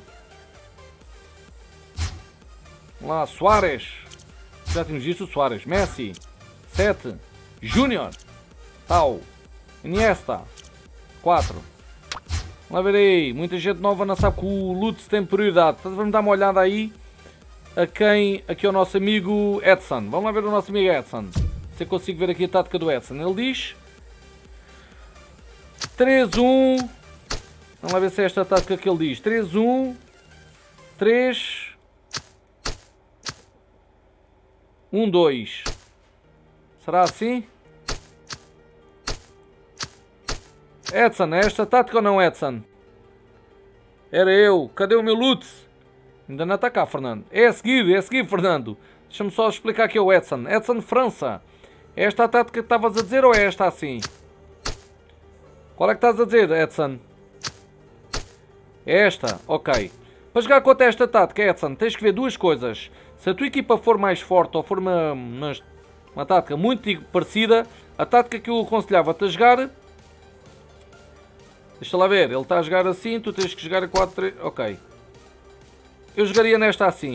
Vamos lá, Suárez. Já tínhamos visto o Suárez. Messi. 7. Júnior. Tal. Iniesta. 4. Vamos lá ver aí. Muita gente nova não sabe que o Lutz tem prioridade. Então vamos dar uma olhada aí a quem... Aqui é o nosso amigo Edson. Vamos lá ver o nosso amigo Edson. Se eu consigo ver aqui a tática do Edson. Ele diz 3-1. Vamos lá ver se é esta a tática que ele diz. 3-1. 3... 1-2. Será assim? Edson, é esta tática ou não, Edson? Era eu. Cadê o meu Lutz? Ainda não está cá, Fernando. É a seguir, Fernando. Deixa-me só explicar aqui ao Edson. Edson, França. É esta a tática que estavas a dizer ou é esta assim? Qual é que estás a dizer, Edson? É esta? Ok. Para jogar contra esta tática, Edson, tens que ver duas coisas. Se a tua equipa for mais forte ou for uma tática muito parecida, a tática que eu aconselhava-te a jogar... Deixa lá ver, ele está a jogar assim, tu tens que jogar a 4-3... Ok. Eu jogaria nesta assim.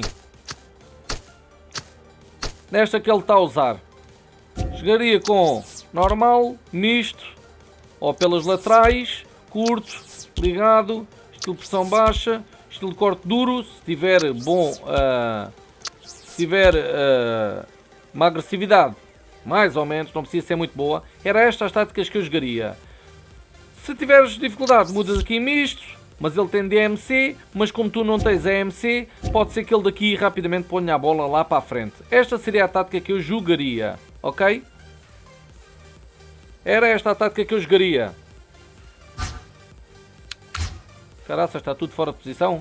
Nesta que ele está a usar. Jogaria com normal, misto, ou pelas laterais, curto, ligado, estilo pressão baixa, estilo corte duro, se tiver bom... Se tiver uma agressividade mais ou menos, não precisa ser muito boa, era estas as táticas que eu jogaria. Se tiveres dificuldade, mudas aqui em misto, mas ele tem DMC, mas como tu não tens AMC, pode ser que ele daqui rapidamente ponha a bola lá para a frente. Esta seria a tática que eu jogaria, ok? Era esta a tática que eu jogaria. Caraca, está tudo fora de posição.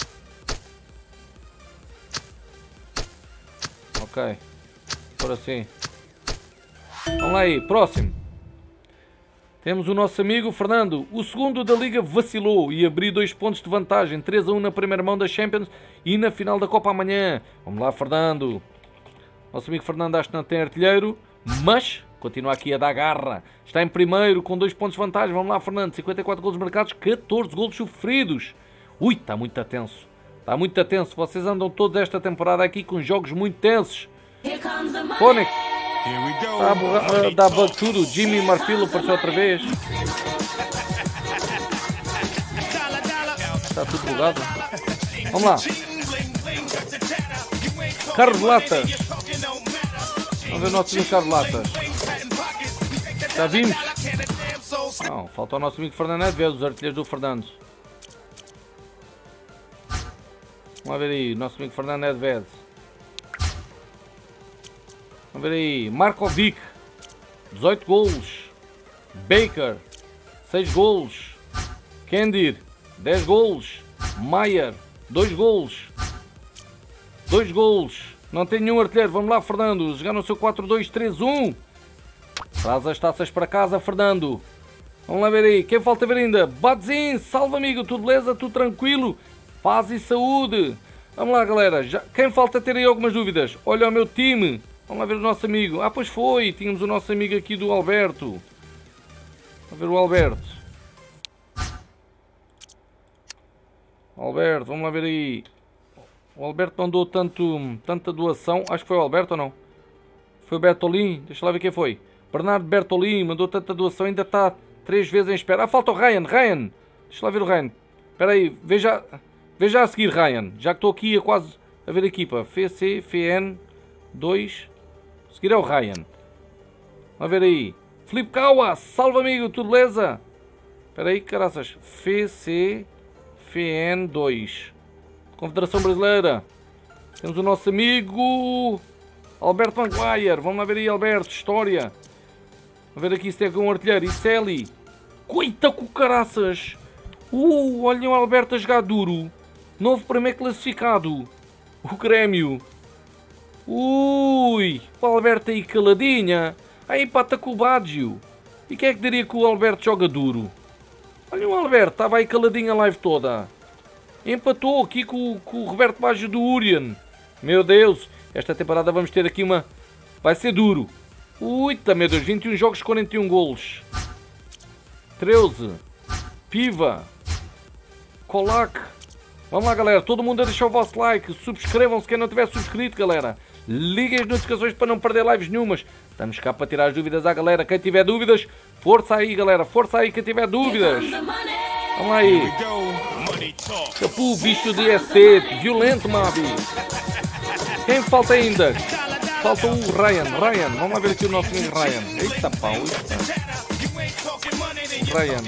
Ok, por assim. Vamos lá aí, próximo. Temos o nosso amigo Fernando. O segundo da Liga vacilou e abriu 2 pontos de vantagem. 3-1 na primeira mão da Champions e na final da Copa amanhã. Vamos lá, Fernando. Nosso amigo Fernando acho que não tem artilheiro, mas continua aqui a dar garra. Está em primeiro com 2 pontos de vantagem. Vamos lá, Fernando. 54 golos marcados, 14 golos sofridos. Ui, está muito tenso. Está muito tenso. Vocês andam todos esta temporada aqui com jogos muito tensos. Fónix. Está a dar bug tudo. Jimmy Marfilo apareceu outra vez. Está tudo bugado. Vamos lá. Carlos Latas. Vamos ver o nosso amigo Carlos Latas. Já vimos? Não, falta o nosso amigo Fernando Nedved, os artilheiros do Fernando. Vamos ver aí, nosso amigo Fernando Nedved. Vamos ver aí, Markovic, 18 golos. Baker, 6 golos. Kendir, 10 golos. Maier, 2 golos. 2 golos. Não tem nenhum artilheiro. Vamos lá, Fernando. Jogar no seu 4-2-3-1. Traz as taças para casa, Fernando. Vamos lá ver aí. Quem falta ver ainda? Badzinho, salve amigo. Tudo beleza? Tudo tranquilo? Paz e saúde. Vamos lá, galera. Quem falta ter aí algumas dúvidas? Olha o meu time. Vamos lá ver o nosso amigo. Ah, pois foi. Tínhamos o nosso amigo aqui do Alberto. Vamos ver o Alberto. Alberto, vamos lá ver aí. O Alberto não deu tanta doação. Acho que foi o Alberto ou não? Foi o Bertolin. Deixa lá ver quem foi. Bernardo Bertolin mandou tanta doação. Ainda está 3 vezes em espera. Ah, falta o Ryan. Ryan. Deixa lá ver o Ryan. Espera aí. Veja a seguir, Ryan. Já que estou aqui a quase a ver a equipa. FCFN 2. A seguir é o Ryan. Vamos ver aí. Filipe Caua. Salve, amigo. Tudo beleza? Espera aí, caraças. FCFN 2. Confederação Brasileira. Temos o nosso amigo Alberto Maguire. Vamos lá ver aí, Alberto. História. Vamos ver aqui se tem algum artilheiro. E Celi. Coita com caraças. Olhem o Alberto a jogar duro. Novo primeiro classificado. O Grêmio. Ui. O Alberto aí caladinha. Aí empata com o Baggio. E quem é que diria que o Alberto joga duro? Olha o Alberto. Estava aí caladinho a live toda. Empatou aqui com o Roberto Baggio do Urian. Meu Deus. Esta temporada vamos ter aqui uma... Vai ser duro. Uita, meu Deus. 21 jogos, 41 golos. 13. Piva. Colac. Vamos lá, galera. Todo mundo a deixar o vosso like. Subscrevam-se quem não tiver subscrito, galera. Liguem as notificações para não perder lives nenhumas. Estamos cá para tirar as dúvidas à galera. Quem tiver dúvidas, força aí, galera. Força aí quem tiver dúvidas. Vamos lá aí. Capu, bicho de ST. Violento, Mabi. Quem falta ainda? Falta o Ryan. Ryan. Vamos lá ver aqui o nosso amigo Ryan. Eita pau. Ryan.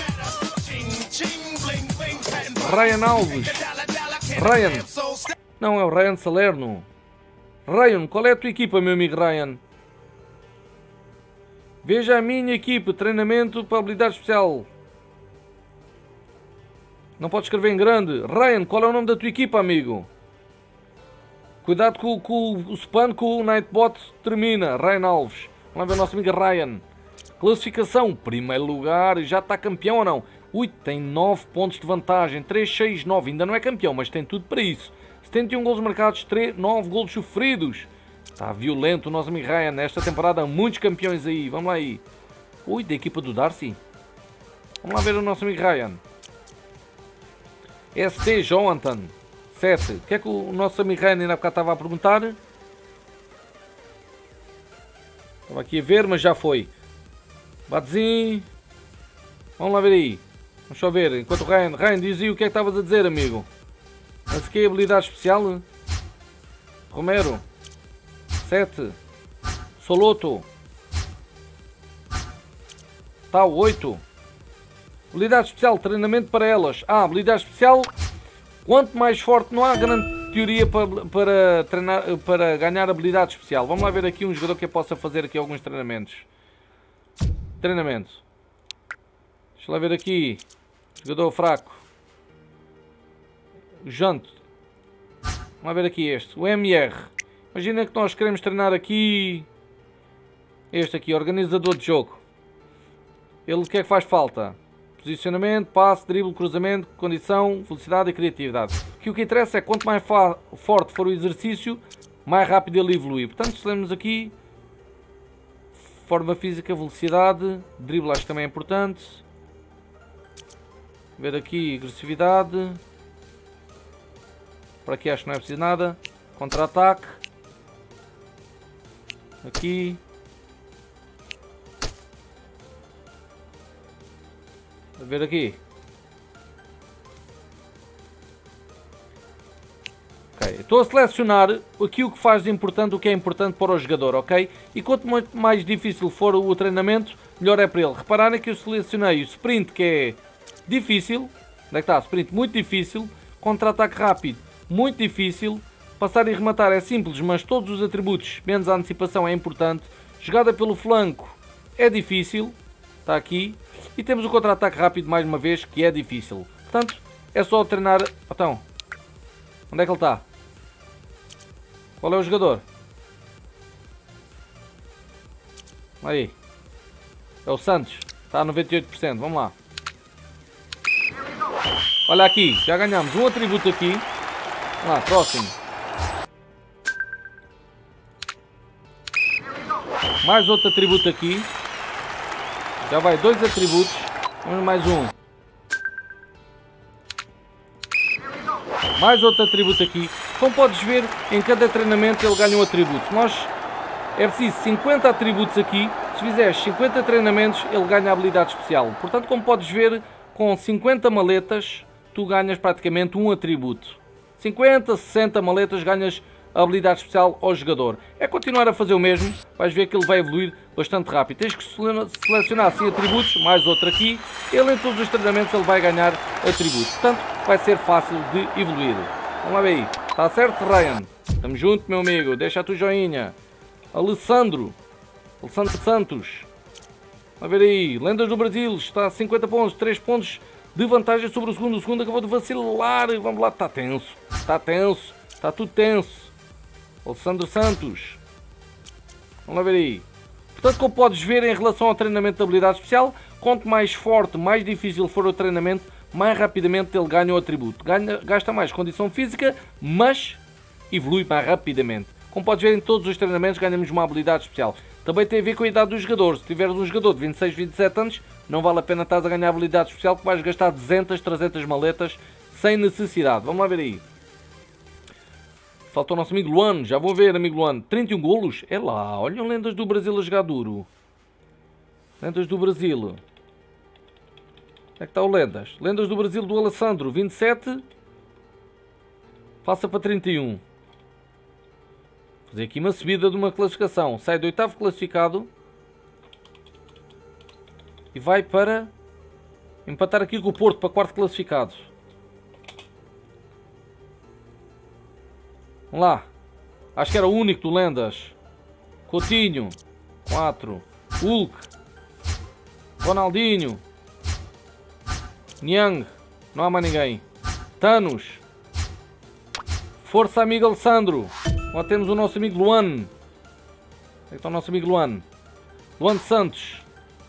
Ryan Alves. Ryan. Não, é o Ryan Salerno. Ryan, qual é a tua equipa, meu amigo Ryan? Veja a minha equipa. Treinamento para habilidade especial. Não pode escrever em grande. Ryan, qual é o nome da tua equipa, amigo? Cuidado com o spam que o Nightbot termina. Ryan Alves. Vamos lá ver o nosso amigo Ryan. Classificação. Primeiro lugar. Já está campeão ou não? Ui, tem 9 pontos de vantagem. 3, 6, 9. Ainda não é campeão, mas tem tudo para isso. 71 golos marcados. 9 golos sofridos. Está violento o nosso amigo Ryan. Nesta temporada, muitos campeões aí. Vamos lá aí. Ui, da equipa do Darcy. Vamos lá ver o nosso amigo Ryan. ST Jonathan 7. O que é que o nosso amigo Ryan ainda há bocado estava a perguntar? Estava aqui a ver, mas já foi. Batezinho. Vamos lá ver aí. Vamos só ver. Enquanto o Ryan dizia o que é que estavas a dizer, amigo. Mas que é habilidade especial? Romero 7. Soloto. Tal 8. Habilidade especial, treinamento para elas. Habilidade especial. Quanto mais forte, não há grande teoria para treinar, para ganhar habilidade especial. Vamos lá ver aqui um jogador que eu possa fazer aqui alguns treinamentos. Treinamento. Deixa lá ver aqui. Jogador fraco. O Janto. Vamos lá ver aqui este. O MR. Imagina que nós queremos treinar aqui. Este aqui, organizador de jogo. Ele o que é que faz falta? Posicionamento, passe, drible, cruzamento, condição, velocidade e criatividade. O que interessa é quanto mais forte for o exercício, mais rápido ele evolui. Portanto, se lermos aqui, forma física, velocidade, drible acho que também é importante. Ver aqui, agressividade. Para aqui acho que não é preciso nada. Contra-ataque. Aqui. A ver aqui. Ok, estou a selecionar aqui o que faz de importante, o que é importante para o jogador, ok? E quanto mais difícil for o treinamento, melhor é para ele. Repararem que eu selecionei o sprint, que é difícil. Onde é que está? Sprint muito difícil. Contra-ataque rápido, muito difícil. Passar e rematar é simples, mas todos os atributos, menos a antecipação, é importante. Jogada pelo flanco é difícil. Está aqui. E temos o contra-ataque rápido mais uma vez, que é difícil. Portanto, é só treinar... Então, onde é que ele está? Qual é o jogador? Aí. É o Santos. Está a 98%. Vamos lá. Olha aqui. Já ganhamos um atributo aqui. Vamos lá, próximo. Mais outro atributo aqui. Já vai 2 atributos. Vamos mais um. Mais outro atributo aqui. Como podes ver, em cada treinamento ele ganha um atributo. Nós é preciso 50 atributos aqui. Se fizeres 50 treinamentos, ele ganha a habilidade especial. Portanto, como podes ver, com 50 maletas, tu ganhas praticamente um atributo. 50, 60 maletas, ganhas a habilidade especial ao jogador. É continuar a fazer o mesmo, vais ver que ele vai evoluir bastante rápido. Tens que selecionar assim atributos, mais outro aqui. Ele em todos os treinamentos ele vai ganhar atributos. Portanto, vai ser fácil de evoluir. Vamos lá ver aí. Está certo, Ryan? Estamos juntos, meu amigo. Deixa a tua joinha. Alessandro Santos. Vamos ver aí. Lendas do Brasil. Está a 50 pontos. 3 pontos de vantagem sobre o segundo. O segundo acabou de vacilar. Vamos lá. Está tenso. Está tenso. Está tudo tenso. Alessandro Santos. Vamos lá ver aí. Portanto, como podes ver em relação ao treinamento de habilidade especial, quanto mais forte, mais difícil for o treinamento, mais rapidamente ele ganha o atributo. Gasta mais condição física, mas evolui mais rapidamente. Como podes ver em todos os treinamentos ganhamos uma habilidade especial. Também tem a ver com a idade do jogador. Se tiveres um jogador de 26, 27 anos, não vale a pena estás a ganhar habilidade especial, que vais gastar 200, 300 maletas sem necessidade. Vamos lá ver aí. Falta o nosso amigo Luan. Já vou ver, amigo Luan. 31 golos? É lá. Olham Lendas do Brasil a jogar duro. Lendas do Brasil. Onde é que está o Lendas? Lendas do Brasil do Alessandro. 27. Passa para 31. Fazer aqui uma subida de uma classificação. Sai do 8º classificado. E vai para empatar aqui com o Porto para 4º classificado. Vamos lá. Acho que era o único do Lendas. Coutinho. 4. Hulk. Ronaldinho. Niang. Não há mais ninguém. Thanos. Força, amigo Alessandro. Lá temos o nosso amigo Luan. Onde é que está o nosso amigo Luan? Luan Santos.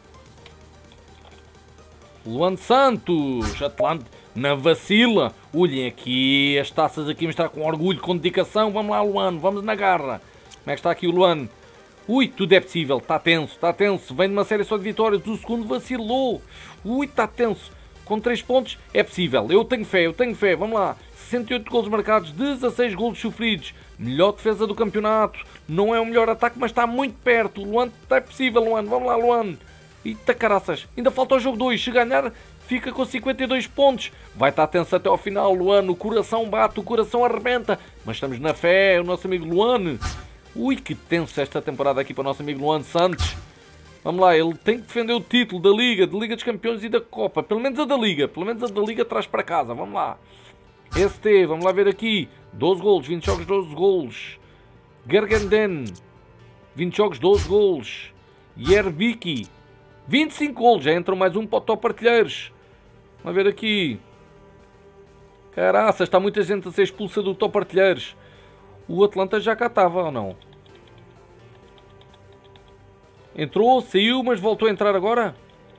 Luan Santos. Atlante. Na vacila. Olhem aqui. As taças aqui mostrar com orgulho, com dedicação. Vamos lá, Luan. Vamos na garra. Como é que está aqui o Luan? Ui, tudo é possível. Está tenso. Está tenso. Vem de uma série só de vitórias. O segundo vacilou. Ui, está tenso. Com 3 pontos é possível. Eu tenho fé. Eu tenho fé. Vamos lá. 68 golos marcados. 16 golos sofridos. Melhor defesa do campeonato. Não é o melhor ataque, mas está muito perto. Luan, está possível, Luan. Vamos lá, Luan. Eita caraças. Ainda falta o jogo 2. Se ganhar, fica com 52 pontos. Vai estar tenso até ao final, Luan. O coração bate, o coração arrebenta. Mas estamos na fé, o nosso amigo Luan. Ui, que tenso esta temporada aqui para o nosso amigo Luan Santos. Vamos lá, ele tem que defender o título da Liga, de Liga dos Campeões e da Copa. Pelo menos a da Liga. Pelo menos a da Liga traz para casa. Vamos lá. ST, vamos lá ver aqui. 12 golos, 20 jogos, 12 golos. Gergenden. 20 jogos, 12 golos. Yerbiki. 25 golos. Já entram mais um para o top artilheiros. Vamos ver aqui. Caraças, está muita gente a ser expulsa do top artilheiros. O Atlanta já cá estava ou não? Entrou, saiu, mas voltou a entrar agora.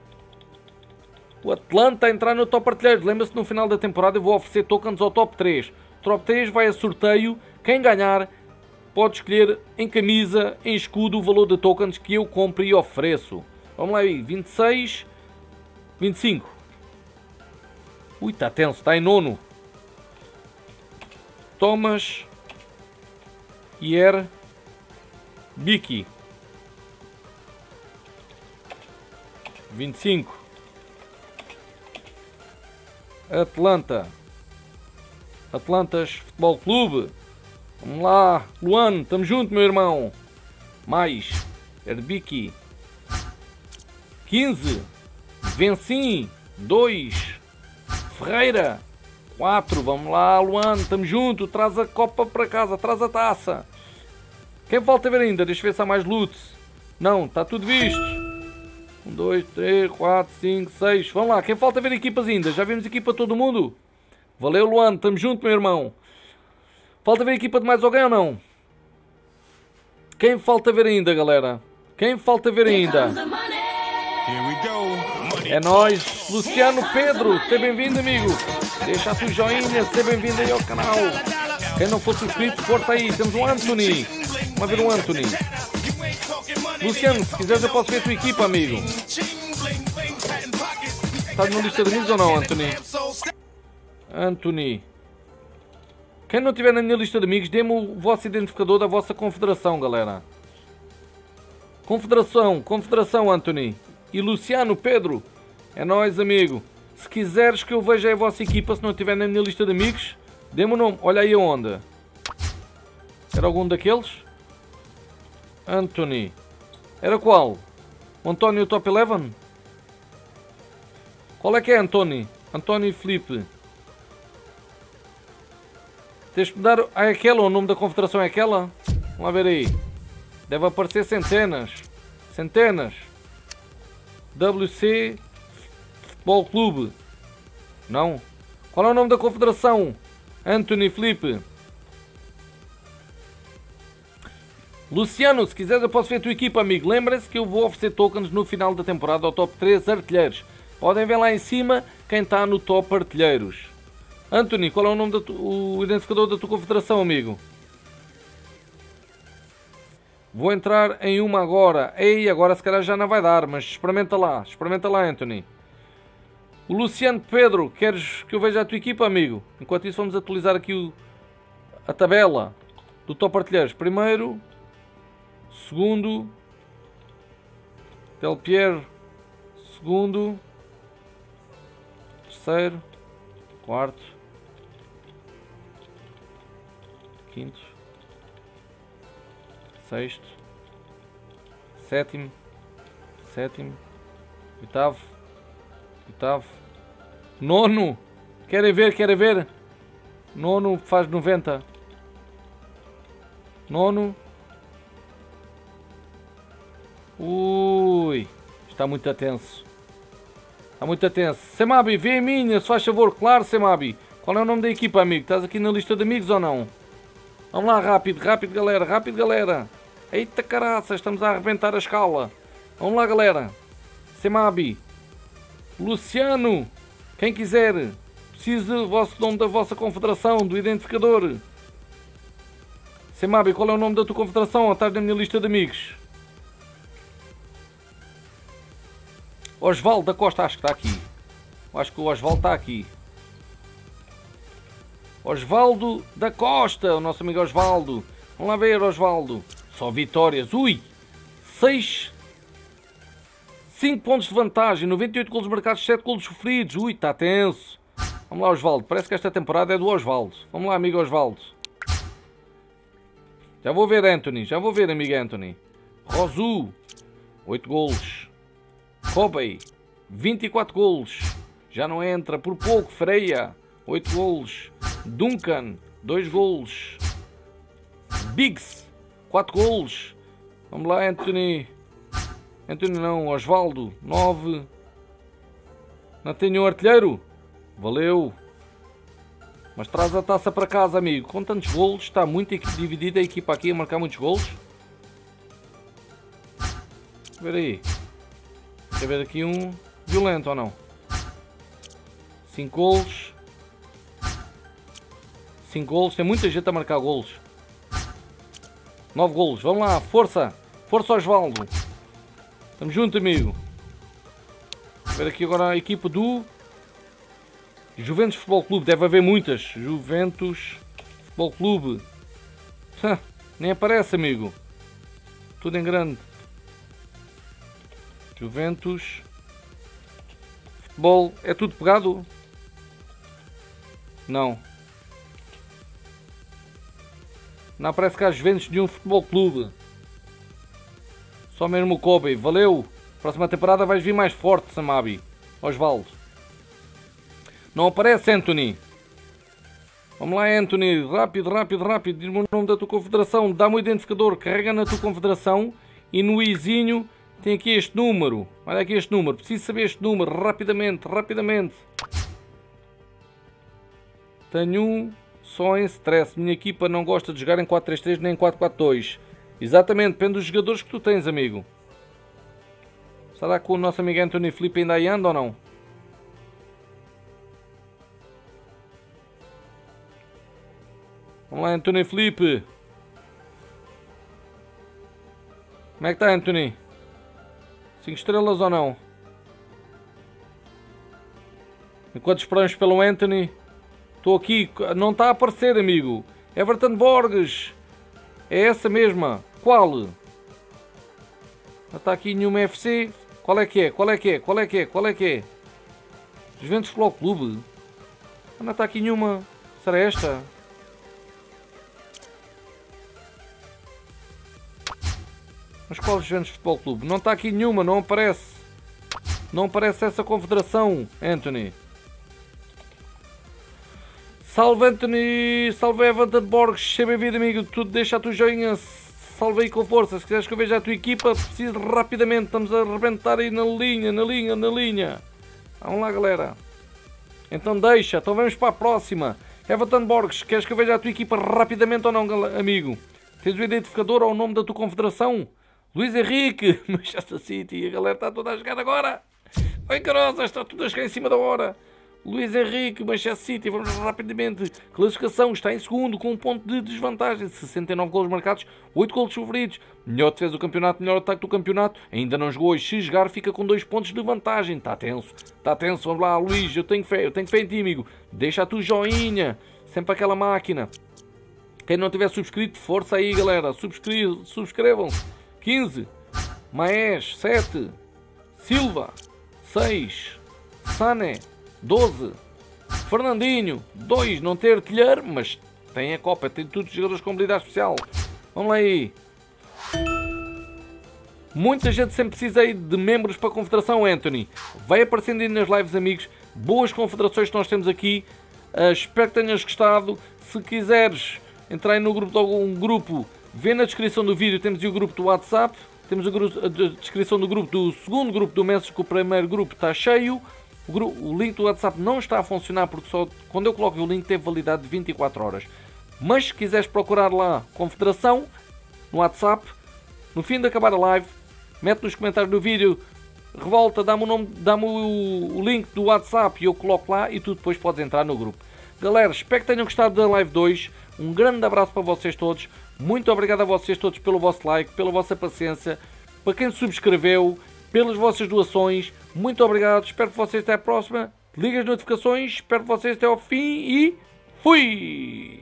O Atlanta a entrar no top artilheiros. Lembra-se, no final da temporada eu vou oferecer tokens ao top 3. O top 3 vai a sorteio. Quem ganhar pode escolher em camisa, em escudo, o valor de tokens que eu compro e ofereço. Vamos lá aí, 26, 25. Ui, está tenso, está em nono. Thomas Yer Biki. 25. Atlantas Futebol Clube. Vamos lá, Luan, estamos juntos, meu irmão. Mais Erbiki. 15. Vencim. 2. Ferreira. 4. Vamos lá, Luan, estamos juntos. Traz a copa para casa, traz a taça. Quem falta ver ainda? Deixa eu ver se há mais loot. Não, está tudo visto. 1, 2, 3, 4, 5, 6. Vamos lá, quem falta ver equipas ainda? Já vimos equipa todo mundo? Valeu, Luan, estamos juntos, meu irmão. Falta ver equipa de mais alguém ou não? Quem falta ver ainda, galera? Quem falta ver ainda? É nóis. Luciano Pedro, seja bem-vindo, amigo. Deixa a tua joinha, seja bem-vindo aí ao canal. Quem não for inscrito, força aí. Temos um Anthony. Vamos ver um Anthony. Luciano, se quiseres eu posso ver a tua equipa, amigo. Estás na lista de amigos ou não, Anthony? Anthony. Quem não estiver na minha lista de amigos, dê-me o vosso identificador da vossa confederação, galera. Confederação, Anthony. E Luciano, Pedro. É nóis, amigo. Se quiseres que eu veja a vossa equipa, se não estiver na minha lista de amigos, dê-me o nome. Olha aí aonde. Era algum daqueles? Anthony. Era qual? O António Top 11? Qual é que é, Anthony? António Felipe. Tens de dar a aquela, o nome da confederação é aquela? Vamos lá ver aí. Deve aparecer centenas. Centenas. WC Futebol Clube. Não. Qual é o nome da confederação? Anthony Felipe. Luciano, se quiseres eu posso ver a tua equipa, amigo. Lembra-se que eu vou oferecer tokens no final da temporada ao top 3 artilheiros. Podem ver lá em cima quem está no top artilheiros. Anthony, qual é o nome o identificador da tua confederação, amigo? Vou entrar em uma agora. Ei, agora se calhar já não vai dar, mas experimenta lá, Anthony. O Luciano Pedro, queres que eu veja a tua equipa, amigo? Enquanto isso vamos atualizar aqui a tabela do top artilheiros. Primeiro, segundo, Del Piero, segundo, terceiro, quarto, quinto, sexto, sétimo, oitavo, nono. Querem ver? Nono faz 90. Nono. Ui, está muito tenso. Semabi, vê a minha, se faz favor. Claro, Semabi. Qual é o nome da equipa, amigo? Estás aqui na lista de amigos ou não? Vamos lá, rápido, galera. Eita caraças, estamos a arrebentar a escala. Vamos lá, galera. Semabi. Luciano. Quem quiser. Preciso do vosso nome da vossa confederação, do identificador. Semabi, qual é o nome da tua confederação? Estás na minha lista de amigos. Osvaldo da Costa, acho que está aqui. Acho que o Osvaldo está aqui. Osvaldo da Costa, o nosso amigo Osvaldo. Vamos lá ver, Osvaldo. Só vitórias. Ui! 5 pontos de vantagem, 98 golos marcados, 7 golos sofridos. Ui, está tenso. Vamos lá, Osvaldo. Parece que esta temporada é do Osvaldo. Vamos lá, amigo Osvaldo. Já vou ver, Anthony. Amigo Anthony. Rosu, 8 golos. Kobe, 24 golos. Já não entra por pouco. Freia, 8 golos. Duncan, 2 golos. Biggs, 4 golos. Vamos lá, Anthony. Anthony não, Osvaldo, 9. Não tenho um artilheiro? Valeu. Mas traz a taça para casa, amigo. Com tantos golos, está muito dividida a equipa aqui a marcar muitos golos. Ver aí. Deixa eu ver aqui um violento ou não. 5 golos. 5 golos. Tem muita gente a marcar golos. 9 golos. Vamos lá. Força. Força, Osvaldo. Estamos juntos, amigo. Vou ver aqui agora a equipa do Juventus Futebol Clube. Deve haver muitas. Juventus Futebol Clube. Nem aparece, amigo. Tudo em grande. Juventus Futebol. É tudo pegado? Não. Não aparece cá Juventus de um Futebol Clube. Só mesmo o Kobe. Valeu. Próxima temporada vais vir mais forte, Samabi. Osvaldo. Não aparece, Anthony. Vamos lá, Anthony. Rápido. Diz-me o nome da tua confederação. Dá-me o identificador. Carrega na tua confederação. E no izinho tem aqui este número. Olha aqui este número. Preciso saber este número. Rapidamente. Tenho um só em stress. Minha equipa não gosta de jogar em 4-3-3 nem em 4-4-2. Exatamente. Depende dos jogadores que tu tens, amigo. Será que o nosso amigo Anthony Filipe ainda aí anda ou não? Vamos lá, Anthony Filipe. Como é que está, Anthony? 5 estrelas ou não? Enquanto esperamos pelo Anthony. Estou aqui. Não está a aparecer, amigo. Everton Borges. É essa mesma. Qual? Não está aqui nenhuma FC. Qual é que é? Qual é que é? Qual é que é? Qual é que é? Juventus Futebol Clube. Não está aqui nenhuma. Será esta? Mas qual Juventus Futebol Clube? Não está aqui nenhuma, não aparece. Não aparece essa confederação, Anthony. Salve Anthony, salve Everton Borges, seja bem-vindo amigo, tudo deixa a tua joinha, salve aí com força, se quiseres que eu veja a tua equipa, preciso rapidamente, estamos a arrebentar aí na linha. Vamos lá galera. Então deixa, então vamos para a próxima. Everton Borges, queres que eu veja a tua equipa rapidamente ou não, amigo? Tens o identificador ou o nome da tua confederação? Luís Henrique, Manchester City, a galera está toda a jogar agora. Oi carosas, está tudo a chegar em cima da hora. Luís Henrique, Manchester City, vamos rapidamente. Classificação, está em segundo com um ponto de desvantagem. 69 golos marcados, 8 golos sofridos. Melhor defesa do campeonato, melhor ataque do campeonato. Ainda não jogou hoje. Se jogar, fica com 2 pontos de vantagem. Está tenso. Vamos lá, Luís, eu tenho fé em ti, amigo. Deixa a tua joinha. Sempre aquela máquina. Quem não tiver subscrito, força aí, galera. Subscrevam-se. 15. Maes, 7. Silva, 6. Sané, 12. Fernandinho, 2. Não tem artilheiro, mas tem a Copa. Tem todos os jogadores com habilidade especial. Vamos lá aí. Muita gente sempre precisa aí de membros para a Confederação, Anthony. Vai aparecendo aí nas lives, amigos. Boas confederações que nós temos aqui. Espero que tenhas gostado. Se quiseres entrar aí no grupo de algum grupo, vê na descrição do vídeo. Temos aí o grupo do WhatsApp. Temos a descrição do grupo do segundo grupo do Messi, que o primeiro grupo está cheio. O link do WhatsApp não está a funcionar porque só quando eu coloco o link teve validade de 24 horas. Mas se quiseres procurar lá Confederação no WhatsApp, no fim de acabar a live, mete nos comentários do vídeo, revolta, dá-me o link do WhatsApp e eu coloco lá e tu depois podes entrar no grupo. Galera, espero que tenham gostado da live 2. Um grande abraço para vocês todos. Muito obrigado a vocês todos pelo vosso like, pela vossa paciência, para quem subscreveu, pelas vossas doações. Muito obrigado. Espero que vocês até a próxima. Liga as notificações. Espero que vocês até ao fim e fui!